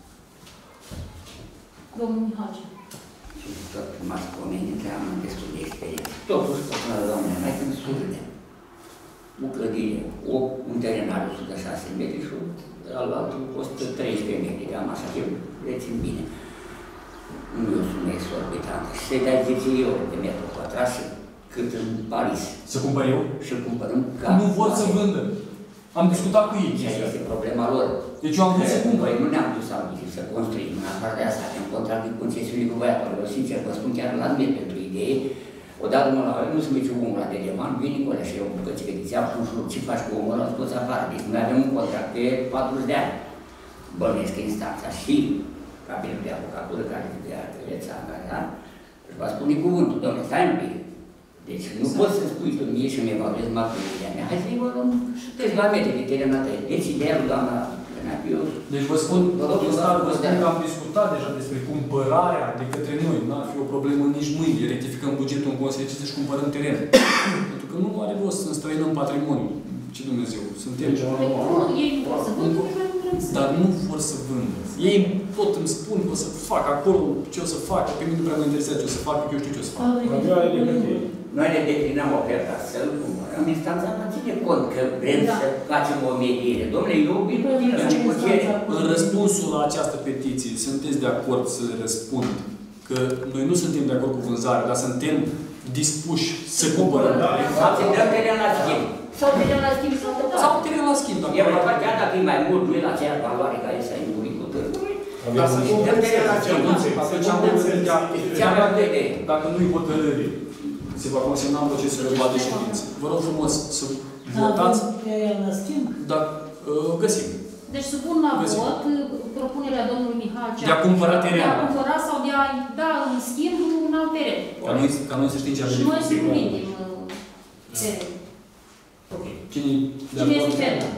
Domnul Mihai. Tot m-ați pomenit că am destul de experiență. Totuși, doamne, mai sunt surde. O clădire, un teren are 106 metri și al altul 113 metri, cam așa, eu rețin bine. Nu e o sumă exorbitantă. Și să-i dai 10 euro de metru pătrat și cât în Paris. Să cumpăr eu? Și-l cumpărăm ca... Nu vor să vândă. Am discutat cu ei. Ceea este problema lor. Deci eu am vrut să cumpăr. Noi nu ne-am dus să construim. În afară de asta, avem contract de concesiune cu băiatul. Eu, sincer, vă spun chiar la mine pentru idee. Odată mă la nu se merge omul la de Leman, vine cu ăla și eu cu bucăți petiția, ce faci cu omul ăla, scoți afară. Deci noi avem un contract de 40 de ani. Bănuiesc instanța și cabinul de avocatură care le-ți angajat, își va spune cuvântul, domnule, stai un pic. Deci nu poți să spui tu mie și îmi evaluezi materiile mea. Hai să evaluăm câțiva metri de terenul tăi. Deci ideea lui doamna Renatiu... Deci vă spun că am discutat deja despre cumpărarea de către noi. Nu ar fi o problemă nici mâine. Rectificăm bugetul în consecință și cumpărăm teren. Pentru că nu are rost să înstrăinăm patrimoniul. Ce Dumnezeu? Suntem... Ei nu vor să vândă, dar nu vor să vândă. Ei tot îmi spun că o să fac acolo ce o să fac. Pe mine nu prea mă interesează ce o să fac, că eu știu ce o să fac. Noi ne declinăm oferta să-l cumpărăm. Instanța nu ține cont că vrem să facem o mediere. Dom'le, eu vin la negociere. În răspunsul la această petiție, sunteți de acord să răspund că noi nu suntem de acord cu vânzarea, dar suntem dispuși să cumpără. Sau să dăm teren la schimb. Sau teren la schimb sau total. Sau teren la schimb. E vorba chiar dacă e mai mult, nu e la aceeași valoare care să ai murit cu târgului. Dăm teren la schimb. Dacă nu-i hotărâri, se va consemna în procesul verbal de ședință. Vă rog frumos să votați. La schimb? Da, găsim. Deci supun la vot propunerea domnului Mihalcea de a cumpăra terenul. De a cumpăra sau de a da în schimb un alt teren. Ca noi să știm ce avem. Și noi să cumitim teren. Ok. Cine este pentru?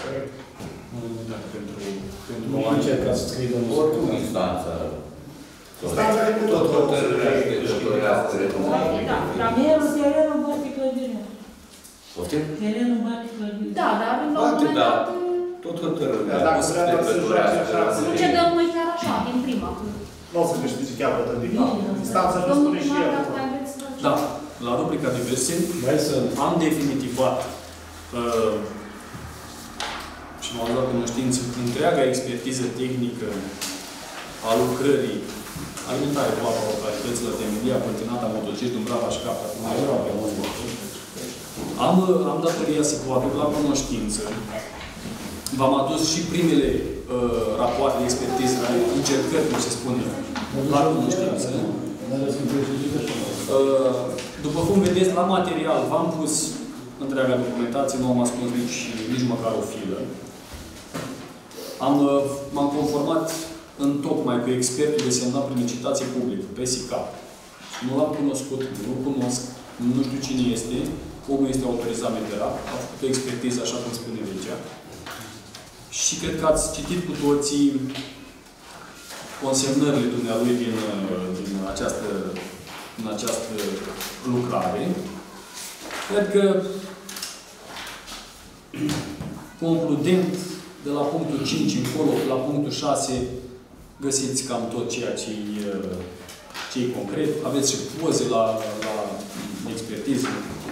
Nu încerca să scrie domnul. Oricum instanța. Instanța de tot hotărârește. Da. Terenul bate clădirea. Poftim? Terenul bate clădirea. Da, dar la un moment dat... Tot hotărârea. Dacă vrea să joace așa... Să nu cedăm noi chiar așa, din prima. Nu o să câștige chiar hotărâri. Instanța nu spune și el. Da, la rubrica diverse am definitivat și m-am luat cunoștință întreaga expertiză tehnică a lucrării alimentare cu apa localităților de Emilia, Pântinata, Motociri, Dumbrava și Capta. Am datoria să vă aduc la cunoștință. V-am adus și primele rapoarte de expertiză, încercări, cum se spune, la cunoștință. După cum vedeți, la material v-am pus întreaga documentație, nu am ascuns nici măcar o filă. M-am conformat întocmai cu expertul desemnat prin licitație publică, pe SICAP. Nu l-am cunoscut, nu-l cunosc, nu știu cine este, omul este autorizat meterat, a făcut o expertiză așa cum spune legea. Și cred că ați citit cu toții consemnările dumnealui din această lucrare. Cred că, concludent, de la punctul 5 încolo, la punctul 6, găsiți cam tot ceea ce e concret. Aveți și poze la expertiză.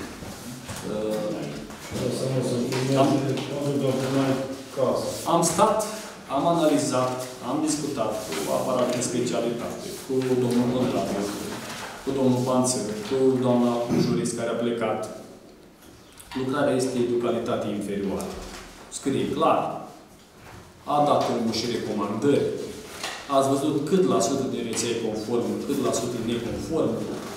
Am stat, am analizat, am discutat cu aparatul de specialitate, cu domnul moderator, cu domnul Panțăr, cu doamna jurist care a plecat. Lucrarea este de o calitate inferioară. Scrie clar. A dat omul și recomandări. Ați văzut cât la sută de rețea e conformă, cât la sută e neconformă.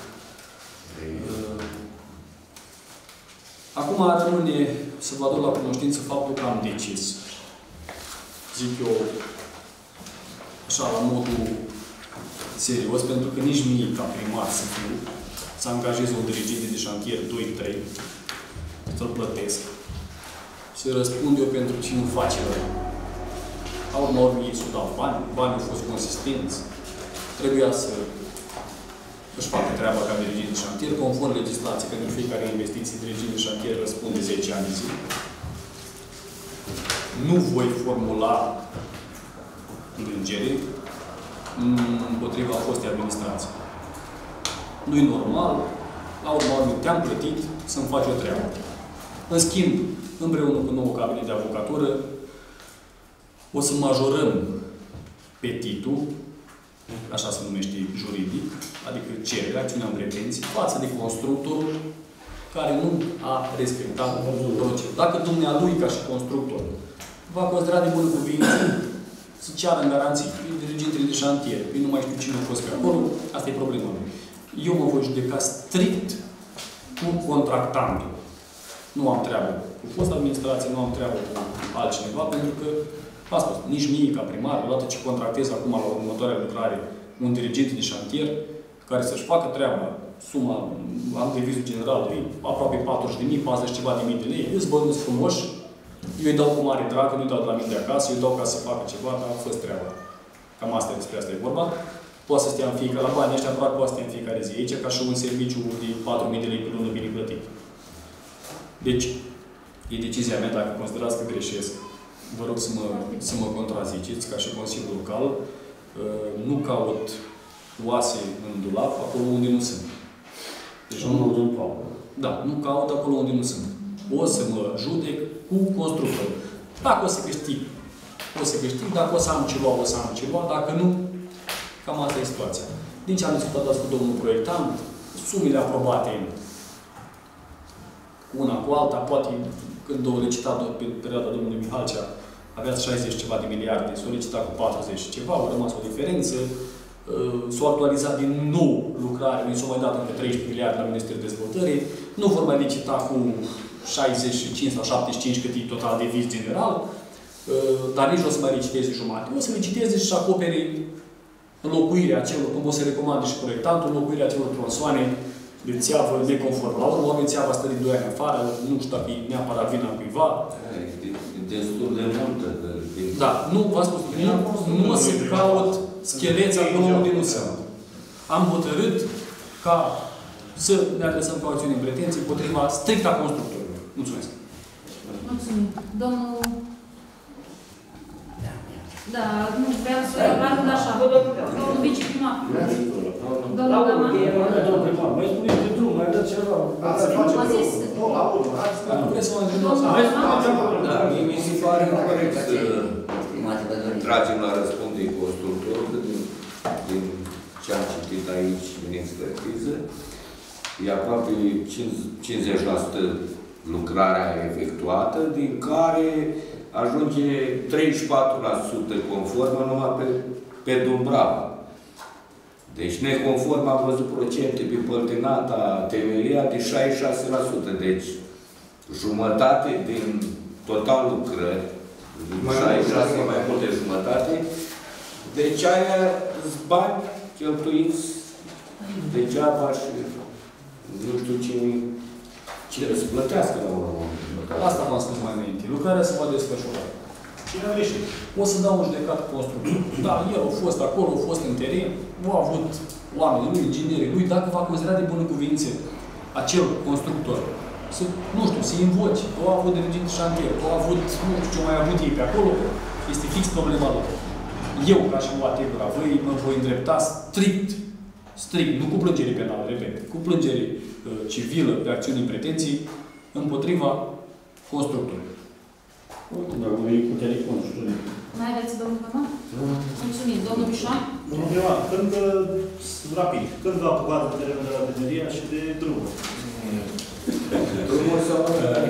Acum rămâne să vă aduc la cunoștință faptul că am decis. Zic eu, așa, la modul serios, pentru că nici mie, ca primar, să angajez un dirigent de șantier 2-3, să-l plătesc, să răspund eu pentru ce nu face rău. La urmă ei s-au dat bani, banii au fost consistenți, trebuia să își facă treaba ca dirigent de șantier, conform legislației, pentru fiecare investiție dirigent de șantier răspunde 10 ani de zi. Nu voi formula plângere împotriva fostei administrații. Nu-i normal, la urmă te-am plătit să-mi faci o treabă. În schimb, împreună cu nouă cabinet de avocatură, o să majorăm petitul, așa se numește juridic, adică cererea, acțiunea în pretenție, față de constructorul care nu a respectat procesul. Dacă dumnealui, ca și constructor, va considera de bună cuvință să ceară în garanții dirigentele de șantier, nu mai știu cine a fost pe acolo, asta e problema lui. Eu mă voi judeca strict cu contractantul. Nu am treabă cu fost administrație, nu am treabă cu altcineva, pentru că, v-am spus, nici mie ca primar, odată ce contractez acum la următoarea lucrare un dirigent de șantier, care să-și facă treaba, suma, am devizul general de aproape 40.000, 40 ceva de mii de lei, îți bănuți frumoși, eu îi dau cu mare drag, nu-i dau de la mine de acasă, eu îi dau ca să facă ceva, dar a fost treaba. Cam asta, despre asta e vorba. Poate să stea în fiecare, la banii ăștia, aproape poate să stea în fiecare zi aici, ca și un serviciu de 4.000 de lei pe lună bine plătit. Deci, e decizia mea, dacă considerați că greșesc. Vă rog să mă contraziceți, ca și Consiliul Local, nu caut oase în dulap, acolo unde nu sunt. Deci da, nu caut acolo unde nu sunt. O să mă judec cu constructorul. Dacă o să câștig, o să câștig. Dacă o să am ceva, o să am ceva. Dacă nu, cam asta e situația. Din ce am discutat cu domnul proiectant, sumele aprobate una cu alta, poate când o licitat pe perioada domnului Mihalcea, avea 60 ceva de miliarde, s-o licitat cu 40 ceva, a rămas o diferență, s-a actualizat din nou lucrarea, nu s-a mai dat încă 13 miliarde la Ministerul Dezvoltării, nu vor mai licita cu 65 sau 75 cât e total de vis general, dar nici nu o să mai liciteze jumate. O să liciteze și acopere înlocuirea acelor, cum o să recomande și proiectantul, înlocuirea acelor tronsoane de țeavă neconformă. La urmă, oamenii țeava stă din 2 ani afară, nu știu dacă e neapărat vina cuiva. Destul de multă. Da, nu, v-am spus, nu se caut scheleți acolo unde nu sunt. Am hotărât ca să ne adresăm cu acțiuni în pretenție împotriva stricta constructorilor. Mulțumesc. Mulțumim. Domnul... Da, nu vreau să rămân așa. Domnul viceprimar. Domnul Gama. Domnul primar, mai spuneți de drum, mai dați ceva. Se face drum. Nu, la urmă. Nu vreți să mă Da, mie mi se pare corect să tragem la răspundere constructorul, că din ce am citit aici, din expertiză, e aproape 50% lucrarea efectuată, din care ajunge 34% conformă numai pe Dumbrava. Deci neconform am văzut procente pe Păltinata, temelia de 66%. Deci jumătate din total lucrări, 66 mai mult de jumătate, deci aia sunt bani cheltuiți degeaba și nu știu cine să plătească la urmă. Asta v-am spus mai înainte. Lucrarea se va desfășura. Cine a ieșit? O să dau un judecat constructor. Da, el a fost acolo, a fost în teren, au avut oamenii lui, inginerii lui, dacă va considera de bună cuvință acel constructor, să, nu știu, să-i invoci, că au avut dirigent de șantier, că au avut, nu știu ce mai avut ei pe acolo, este fix problema lor. Eu, ca și Moategura, mă voi îndrepta strict, nu cu plângere penală, repet, cu plângere civilă de acțiuni în pretenții, împotriva constructorului. Dacă e cu telefon, știu. Mai aveți, domnul Gama? Mulțumim. Domnul Mișan? Domnul primar, rapid, când v-a apucat de terenul de la Temeria și de drumul? Drumul sau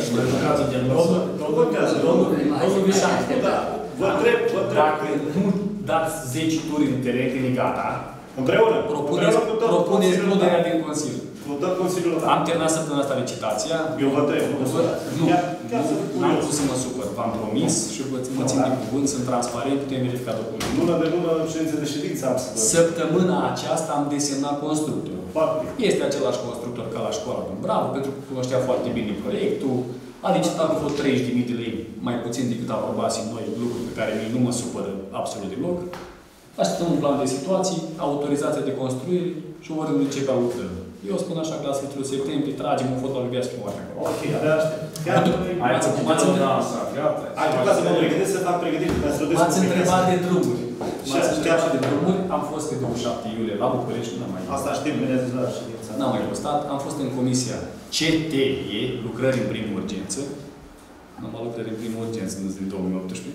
Domnul Mișan, vă întreb. Dacă nu dați 10 turi în teren, că e gata, Împreună? propuneți includerea din Consiliu. Vă dăm Consiliul ăla. Am terminat săptămâna asta licitația. Eu vă întreb. Nu am pus să mă supăr. V-am promis și mă țin de cuvânt, sunt transparent, putem verifica documentul. Lună de lună, ședințe de ședință am să vă... Săptămâna aceasta am desemnat constructorul. Este același constructor ca la școala Dumbrava, pentru că cunoștea foarte bine proiectul. A licitat cu 30.000 de lei, mai puțin decât aprobasem noi, lucruri pe care mie nu mă supără absolut deloc. Așteptăm un plan de situații, autorizația de construire și vor începe lucrările. Eu spun așa că la sfârșitul septembrie tragem un fotbal viață pe moarte. Ok, abia aștept. M-ați întrebat să mă pregătesc să fac pregătiri. M-ați întrebat de drumuri. Am fost pe 27 iulie la București, nu am mai... Asta știm, că ne-a zis la ședința. N-am mai postat. Am fost în comisia CTE, lucrări în primă urgență. Numai lucrări în primă urgență, nu din 2018.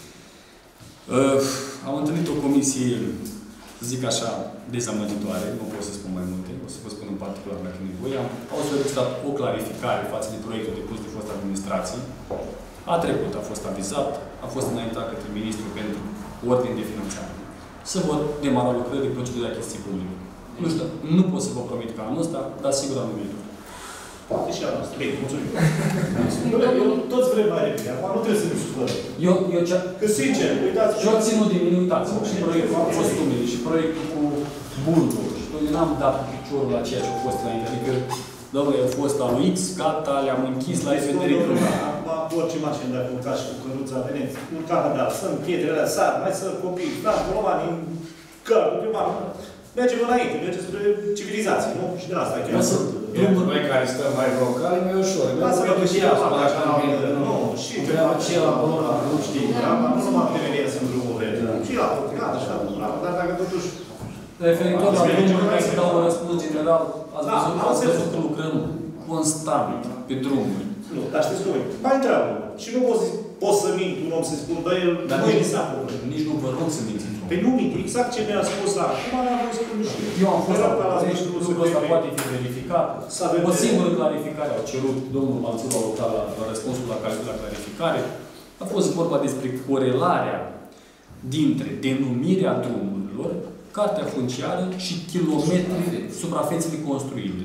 Am întâlnit o comisie, să zic așa, dezamăgitoare, nu pot să spun mai multe, o să vă spun în particular dacă e nevoie. Au solicitat o clarificare față de proiectul depus de fost administrație. A trecut, a fost avizat, a fost înaintat către ministru pentru ordine de finanțare. Se vor demara lucrări de procedură de achiziții publice. Nu știu, nu pot să vă promit că anul ăsta, dar sigur anul viitor. Poate și anul ăsta. Bine, mulțumim. Eu toți vrem mai repede. Acum nu trebuie să ne supărăm. Că sincer, uitați... Ce-o ținut de mine, uitați, și proiectul cu costumele, și proiectul cu bulbul. Și noi n-am dat piciorul la ceea ce a fost înainte. Adică, domnule, a fost al lui X, gata, le-am închis la efectele drumului. Orice mașină, dacă urca și cu căruța, veneți, urca hădal, sunt pietrele, sar, mai să copii, da, romani, în cărul, prima, mergem înainte, mergem spre civilizație, nu? Și de asta e chiar. Noi care stăm mai locali, mai ușor. Lasă-vă că și la nu, și la Bologna, nu știi, nu numai Temeria sunt drumul verde, și la Păltinata, și la Dumbrava, dar dacă totuși... Referitor la drumuri, ca să dau un răspuns general, ați văzut că lucrăm constant pe drumuri. Nu, dar știți cum e, mai întreabă. Și nu poți pot să mint un om să-i spun, bă, el nu e nisapul. Nici nu vă rog să mințiți. Păi nu mint, exact ce mi-a spus acum, n-am vrut să spun și eu am fost la Părești, lucrul ăsta poate fi verificat. O singură clarificare au cerut domnul Manțuru la răspunsul la clarificare. A fost vorba despre corelarea dintre denumirea drumurilor, cartea funciară și kilometri suprafețele construite.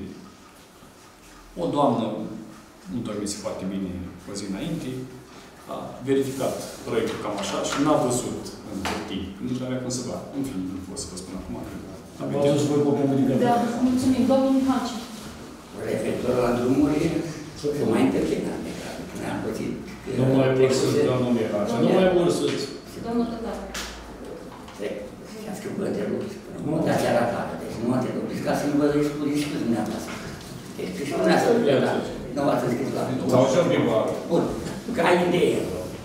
O doamnă, nu dormise foarte bine o zi înainte, a verificat proiectul cam așa și n-a văzut în hârtii. Nu avea cum să vadă. În fine, nu pot să vă spun acum. Am văzut și voi copii medical. Da, mulțumim. Domnul Mihalci. Referitor la drumuri, să mai intervenim. Ne-am pățit. Nu mai ursăți, doamnă Mihalci. Nu mai ursăți. Domnul Tătar. Și-ați că vă întrerupt. Nu dați arătată. Deci nu ați întrerupt. Ca să nu vă discuți cu dumneavoastră. Deci și dumneavoastră, nu v-ați înscris la mine. Sau ce-am primar. Bun. Ca idee,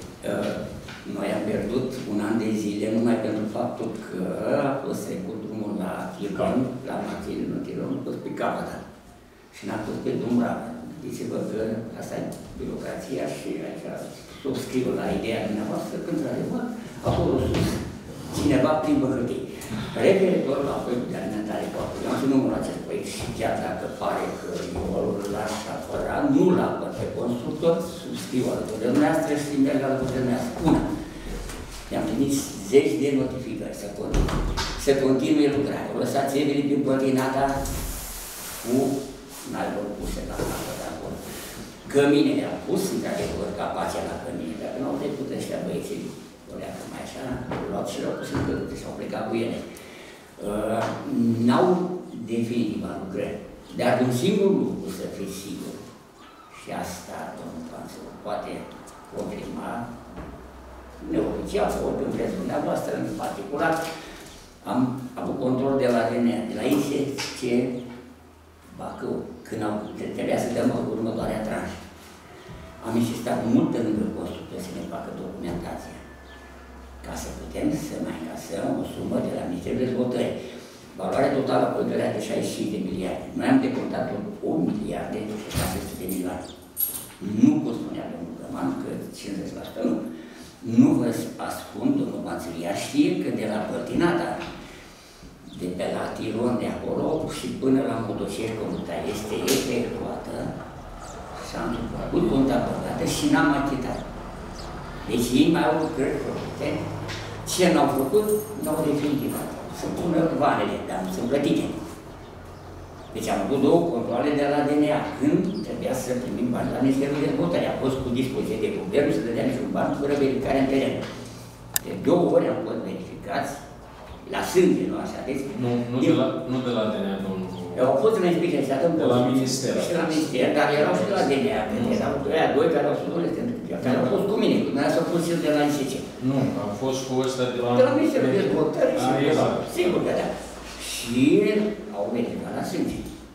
noi am pierdut un an de zile numai pentru faptul că a fost trecut drumul la Chiron, la Martin, nu Chiron, a fost pe Capăta. Și n-a fost pe drum rar. Zice-vă că asta e birocrația și aici subscriu la ideea dumneavoastră că, într-adevăr, acolo sus, cineva plimbă hârtii. Referitor la proiectul de alimentare cu apă, eu am și numărul acest proiect și chiar dacă pare că eu l-aș apăra, nu l-apăr pe constructor, subscriu alături de dumneavoastră și merg alături de dumneavoastră. Una, i-am primit 10 de notificări să continue lucrarea. O lăsați evile din pătinata cu n-altor puse la capăt de acolo. Căminele am pus, într-adevăr, capacea la cămine, dacă nu au trecut ăștia băieții, o leacă mai așa, au luat și l-au pus în călute și au plecat cu ele. N-au definitiv lucrări, dar un singur lucru să fiți sigur, și asta, domnul Panțu, poate confirma neoficial sau oricând vreți dumneavoastră, în particular, am avut control de la DNA, de la ISC Bacău, când trebuia să dăm următoarea tranșă. Am insistat mult lângă constructor să ne facă documentația, ca să putem să mai încasăm o sumă de la Ministerul Dezvoltării. Valoarea totală a proiectului era de 65 de miliarde. Noi am decontat 1 miliarde și 600 de milioane. Nu pot spunea domnul Căman că 50% nu. Nu vă ascund, domnul Manțiliar știe că de la Păltinata, de pe la Tiron de acolo și până la Motoșești, conducta este efectuată, s-a făcut conta pădată și n-am achitat. Deci ei mai au lucrări făcute. Ce n-au făcut, n-au definitivat. Să pună vanele, dar nu sunt plătite. Deci am avut 2 controle de la DNA, când trebuia să primim bani la Ministerul Dezvoltării. A fost cu dispoziție de guvern să dădea niciun bani fără verificare în teren. De 2 ori am fost verificați, la sânge, nu așa, deci... Nu de la DNA, domnul. Au fost în specializată în de la Minister. Și la Minister, dar erau și de la DNA, pentru că erau doi care au fost care au fost cu mine, cu mine s-au fost și de la ISC. Nu, au fost cu ăsta de la... De la Ministerul Dezvoltării, sigur că da. Și au verificat la sânge.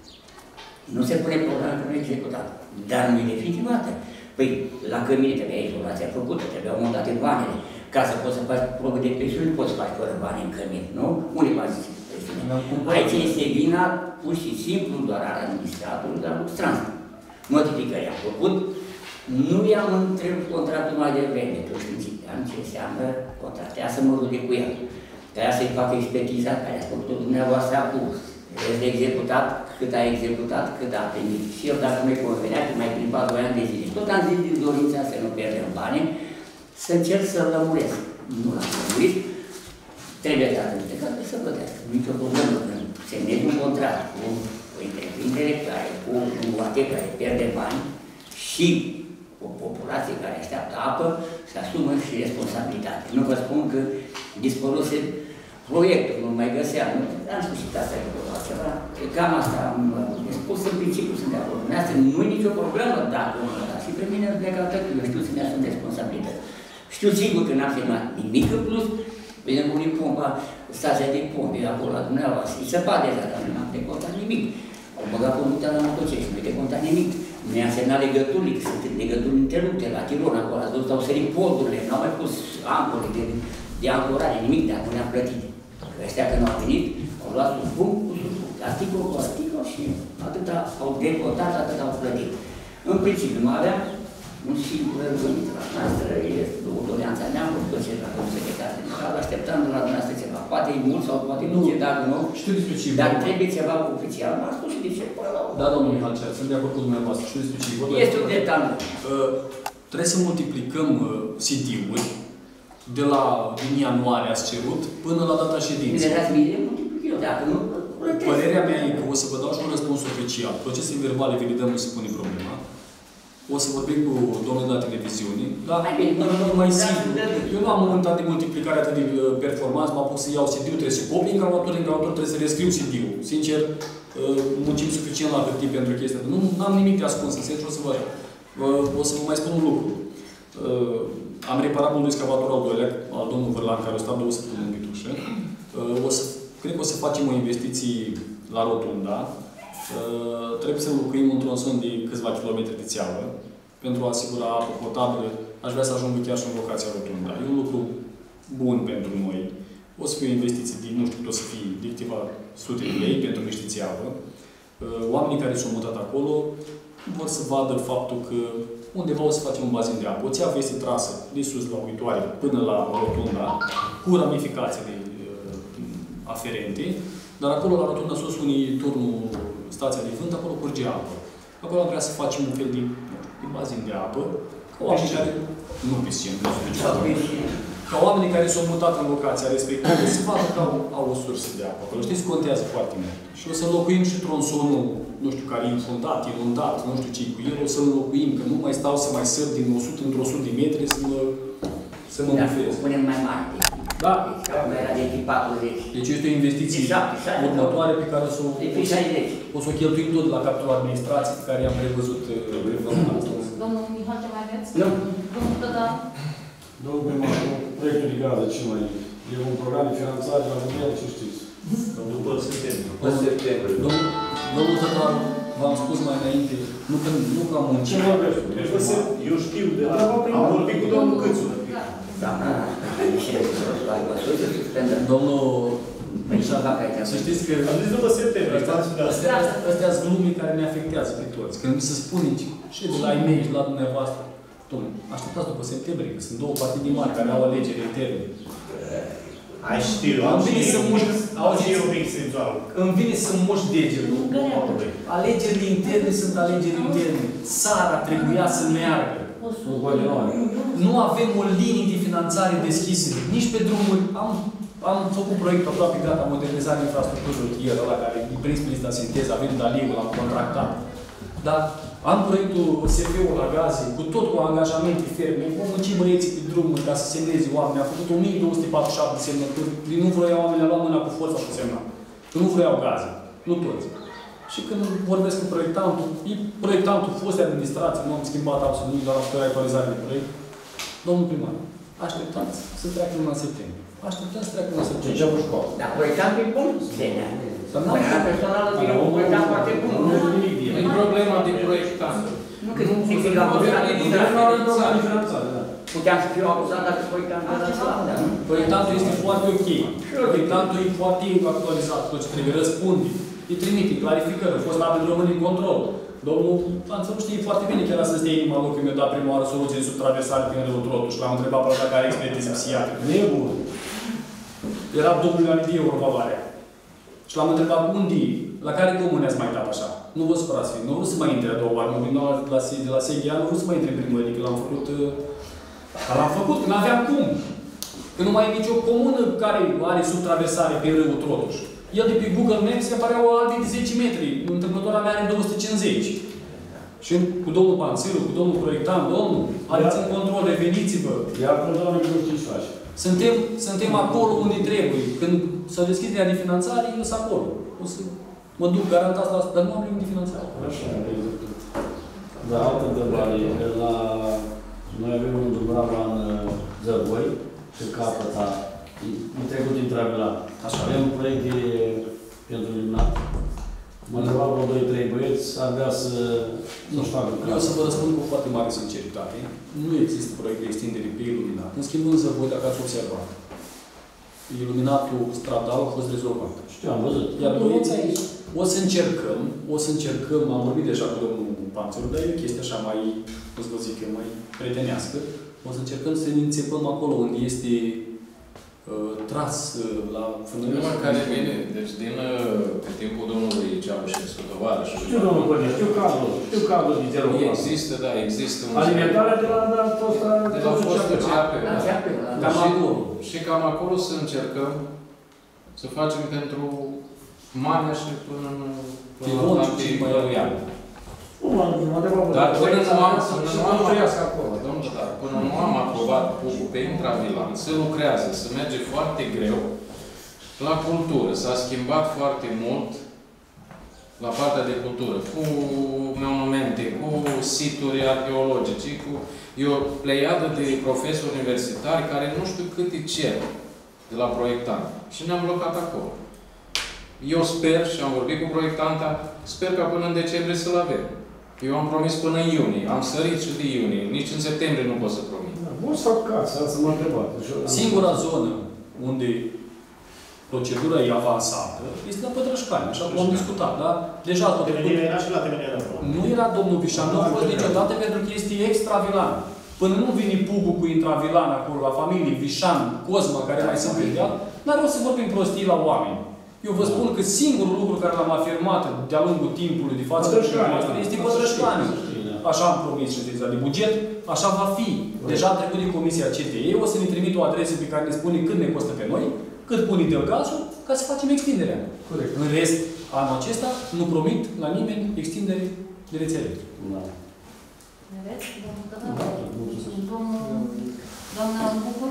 Nu se pune problema că nu e executat, dar nu e definitivată. Păi, la cămine trebuia izolația făcută, trebuiau montate banele. Ca să poți să faci probă de presiune, poți să faci fără bani în cămin, nu? Unde faci presiune? Aici este vina, pur și simplu, doar a administratorului, dar Luxtrans. Notificări am făcut, nu i-am întrebat contractul mai devreme, că știam ce înseamnă contract. Trebuia să mă rude cu el. Trebuia să-i facă expertiza care a făcut-o dumneavoastră acum. Trebuie de executat, cât a executat, cât a primit. Și eu, dacă nu-i convenea, că mai prin 4 ani de zile. Tot am zis din dorința să nu pierdem bani, să încerc să-l lămuresc. Nu l-am lămurit. Trebuie dat în judecată să plătească. Nici o problemă când semnezi un contract cu o întreprindere care, cu un UAT care pierde bani și o populație care așteaptă apă, se asumă și responsabilitate. Nu vă spun că dispăruse proiectul, nu mai găseam. Am sfârșit asta de ceva. Cam asta am spus în principiu, sunt de acord. Nu e nicio problemă dacă unul ăla. Și pe mine îmi plecă atât, eu știu să-mi asum responsabilitate. Știu sigur că n-am filmat nimic în plus, bine am unii pompa, stația de pompe, acolo la dumneavoastră. Și se poate deja, dar nu am decontat nimic. Au băgat conducta la Motocești, nu-i decontat nimic. Nu i-am semnat legăturile, că sunt legături interrupte la Tiron, acolo, ați văzut, au sărit podurile, n-au mai pus ampole de ancorare, nimic, dar nu le-am plătit. Ăștia când au venit, au luat un punct cu punct, articol cu articol și atât au decontat, atât au plătit. În principiu, nu aveam un singur rând la noastră, este o doleanță. Ne-am făcut ce la domnul secretar general, așteptăm de la dumneavoastră ceva. Poate e mult sau poate nu, dacă nu. Știu despre ce dar trebuie ceva oficial. M-a spus și de ce până la urmă. Da, domnul Mihalcea, sunt de acord cu dumneavoastră. Știu despre ce este un detaliu. Trebuie să multiplicăm CD-uri de la din ianuarie ați cerut până la data ședinței. Dacă nu, părerea mea e că o să vă dau și un răspuns oficial. Procesele verbale, vi le dăm, nu se pune problema. O să vorbim cu domnul de la televiziune, dar mai simplu. Eu nu am un moment de multiplicare atât de performanță, m-am pus să iau CD-ul, trebuie să copii în calculator, trebuie să rescriu CD-ul. Sincer, muncim suficient la hârtie pentru chestia. Nu am nimic de ascuns, în sensul o să vă mai spun un lucru. Am reparat un excavator al doilea, al domnului Vărlan, care a stat 2 săptămâni în pitușă. Cred că o să facem o investiție la rotunda. Trebuie să înlocuim un tronson de câțiva kilometri de țeavă pentru a asigura apă potabilă. Aș vrea să ajungă chiar și în locația rotunda. E un lucru bun pentru noi. O să fie o investiție de, nu știu, o să fie de câteva sute de lei pentru niște țeavă. Oamenii care s-au mutat acolo vor să vadă faptul că undeva o să facem un bazin de apă. O țeavă este trasă de sus la uitoare până la rotunda, cu ramificațiile aferente, dar acolo la rotunda sus, unii turnul stația de vânt, acolo curge apă. Acolo am vrea să facem un fel de bazin de apă, ca oamenii care nu piscine, ca oamenii care s-au mutat în locația respectivă să vadă că au o sursă de apă. Acolo știți, contează foarte mult. Și o să înlocuim și tronsonul, nu știu, care e infundat, inundat, nu știu ce cu el, o să înlocuim, că nu mai stau să mai săr din 100 într-o 100 de metri să mă mufez. Punem mai mare. Da. Era de tip 40. Deci este o investiție următoare pe care o să o cheltuim tot la capitolul administrației pe care i-am prevăzut astăzi. Domnul Mihal, ce mai aveți? Nu. Domnul Tătar? Domnul primar, proiectul de gază, ce mai e? E un program de finanțare la România, ce știți? După septembrie. După septembrie. Domnul Tătar, v-am spus mai înainte, nu că am muncit. Ce vorbești? Eu știu de la... Am vorbit cu domnul Câțu. Domnul... Să știți că... Am zis după septembrie. Astea sunt glume care ne afectează pe toți. Când mi se spune și de la e-mail și la dumneavoastră, domnule, așteptați după septembrie, că sunt 2 partide mari care au alegeri interne. Ai știu, am și eu un pic senzual. Îmi vine să mușc degetul. Alegerile interne sunt alegeri interne. Țara trebuia să meargă. Nu avem o linie de finanțare deschisă, nici pe drumuri. Am făcut proiectul aproape gata, modernizarea infrastructurii rutieră, ăla care e prins pe lista sinteză, avem Daliu, l-am contractat. Dar am proiectul SF-ul la gaze, cu tot cu angajamente ferme, vom munci băieții pe drumuri ca să semneze oameni. A făcut 1247 de semnături, din nu vroiau oamenii, a luat mâna cu forța și semna. Că nu vroiau gaze, nu toți. Și când vorbesc cu proiectantul, proiectantul fost de administrație, nu am schimbat absolut nimic, doar am făcut actualizare de proiect. Domnul primar, așteptați să treacă luna septembrie. Așteptăm să treacă luna septembrie. Ce-am școală? Dar proiectantul e bun, Zenea. Părerea personală e un proiectant foarte bun. Nu e problema de proiectant. Nu, că nu se fi acuzat de finanțare. Puteam să fiu acuzat dacă proiectantul era slab, dar nu? Proiectantul este foarte ok. Proiectantul e foarte actualizat, tot ce trebuie, răspunde. Îi trimite, clarificări, a fost la pentru români în control. Domnul Panțăru știe foarte bine că era să stea inima lui că mi-a dat prima oară soluție de subtraversare prin râul Trotu și l-am întrebat pe ăla care are expertiză psihiatrică. Nebun! Era 2 milioane de euro valoarea. Și l-am întrebat unde, la care comune ați mai dat așa? Nu vă supărați, nu vreau să mai intre a 2 oară, nu vin de la Seghia, nu vreau să mai intre în primărie, că l-am făcut, că n-aveam cum. Că nu mai e nicio comună care are subtraversare pe râul Trotuș. El de pe Google Maps apărea o altă de 10 metri. Întâmplătoarea mea are 250. Și cu domnul Panțiru, cu domnul proiectant, domnul, aveți în control, reveniți-vă. Iar cu domnul nu știu ce face. Suntem acolo unde trebuie. Când s-a deschis de finanțare, eu sunt acolo. O să mă duc garantat la asta, dar nu am primit de finanțare. Așa, exact. Dar altă întrebare, noi avem un Dubrava în Zăvoi și capăta. În trecut din Travila. Avem un proiect pentru limnat. Mă întrebam vreo 2-3 băieți, ar vrea să-și facă casă. Eu o să vă răspund cu foarte mare sinceritate. Nu există proiect de extindere pe iluminat. În schimb, însă, voi, dacă ați observat, iluminatul stradal a fost rezolvat. Știu, am văzut. Iar noi o să încercăm, am vorbit deja cu domnul Panțăru, dar e o chestie așa mai, cum să vă zic eu, mai prietenească. O să încercăm să ne înțepăm acolo unde este tras la fânărie. Problema care vine, deci din pe timpul domnului Ceaușescu, tovarășul. Știu, domnul Părinte, știu cadrul din 0. Există, da, există. Alimentarea de la fosta... De la fostă ceapă. Cam acolo. Și cam acolo să încercăm să facem pentru Mania și până la Păiuian. Dar până nu am aprobat PUC-ul pe intravilan, se lucrează, se merge foarte greu la cultură. S-a schimbat foarte mult la partea de cultură, cu monumente, cu situri arheologice, cu o pleiadă de profesori universitari care nu știu cât îi cer de la proiectant. Și ne-am blocat acolo. Eu sper, și am vorbit cu proiectanta, sper ca până în decembrie să-l avem. Eu am promis până în iunie, am sărit și de iunie, nici în septembrie nu pot să promit. Bun să fac casă, să mă întrebat. Singura zonă unde procedura e avansată este la Pătrășcani, așa cum am discutat, da? Deja tot era și la temelia. nu era domnul Vișan, nu a fost niciodată pentru că este extravilan. Până nu vine pugul cu intravilan acolo, la familie, Vișan, Cosma, care mai sunt pe ea, n-are rost să vorbim prostii la oameni. Eu vă spun că singurul lucru care l-am afirmat de-a lungul timpului de față este Pătrășcani. Așa am promis ședința de buget, așa va fi. Deja am trecut din Comisia CTE, o să ne trimit o adresă pe care ne spune cât ne costă pe noi, cât pune Delgazul, ca să facem extinderea. Corect. În rest, anul acesta, nu promit la nimeni extindere de rețele. Doamna Bucur?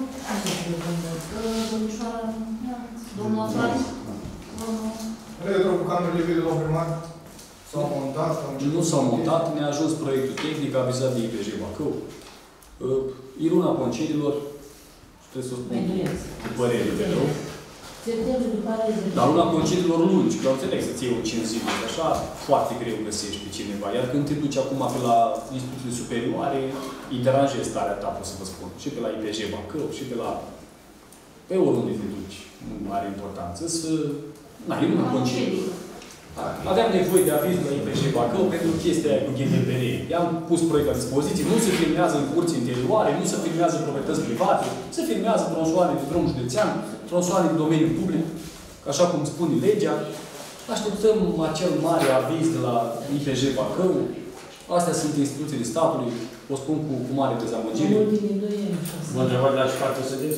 Domnul Aflani? Legătură cu camerele video, domnul primar, s-au montat? Nu s-au montat, ne-a ajuns proiectul tehnic avizat de IPJ Bacău. E luna concediilor, trebuie să o spun cu părere de rău. Dar luna concediilor lungi, că înțeleg să-ți iei 5 zile, așa foarte greu găsești pe cineva. Iar când te duci acum pe la instituții superioare, îi deranjezi starea ta, pot să vă spun. Și pe la IPJ Bacău, și pe la... pe oriunde te duci, nu are importanță. Na, e luna concediilor. Aveam nevoie de aviz la IPJ Bacău pentru chestia aia cu GDPR. I-am pus proiect la dispoziție, nu se filmează în curți interioare, nu se filmează proprietăți private, se filmează tronsoane de drum județean, tronsoane de domeniu public, așa cum spune legea. Așteptăm acel mare aviz de la IPJ Bacău. Astea sunt instituțiile statului, o spun cu mare dezamăgire. Vă întrebați la ce parte să des?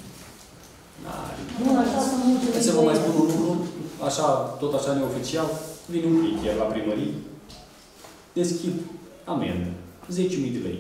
Să vă mai spun un lucru, așa, tot așa neoficial, vine un pic iar la primărie, deschid amendă, 10.000 de lei.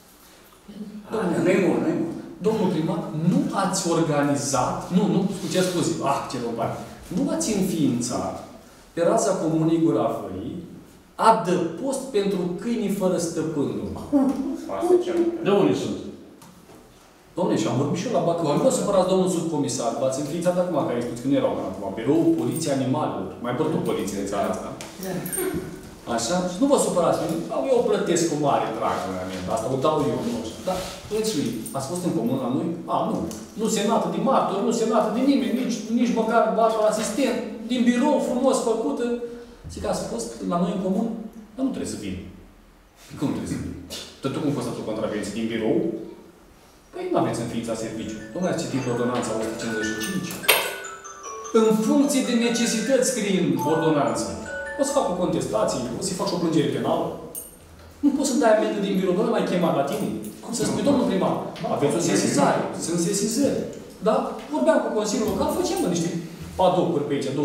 Domnul primar, nu ați organizat, ce scuze, ce vorba, nu ați înființat pe raza comunei Gura Văii adăpost pentru câinii fără stăpânul. De unde sunt? Dom'le, și am vorbit și eu la Bacău. Nu vă supărați, domnul subcomisar, v-ați înființat acum, care știți că nu erau acum. Birou Poliția Animalelor. Mai bărtul poliție în țara asta. Așa? Și nu vă supărați. Eu o plătesc cu mare drag la mine. Asta o dau eu. Dar, băieții, ați fost în comun la noi? Nu. Nu semnată de martor, nu semnată de nimeni, nici măcar martor asistent. Din birou, frumos făcută. Zic că ați fost la noi în comun? Dar nu trebuie să vin. Cum trebuie să vin? Tot cum fost atunci contravenție din birou? Păi nu aveți înființat serviciu. Nu ați citit ordonanța 155? În funcție de necesități scrie în ordonanță. O să fac o contestație, o să-i fac și o plângere penală. Nu poți să-mi dai amendă din birou, nu mai chemat la tine. Să spui, domnul primar, aveți o sesizare, sunt sesizări. Da? Vorbeam cu Consiliul Local, făceam niște padocuri pe aici,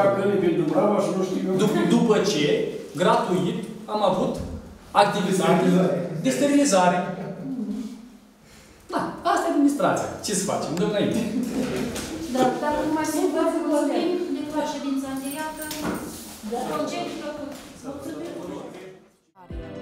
2-3. După ce, gratuit, am avut activitate de sterilizare. Da, asta e administrația. Ce să facem? Dăm înainte. Da, dar mai sunt vreau să vorbim, declar ședința încheiată, concediu plăcut.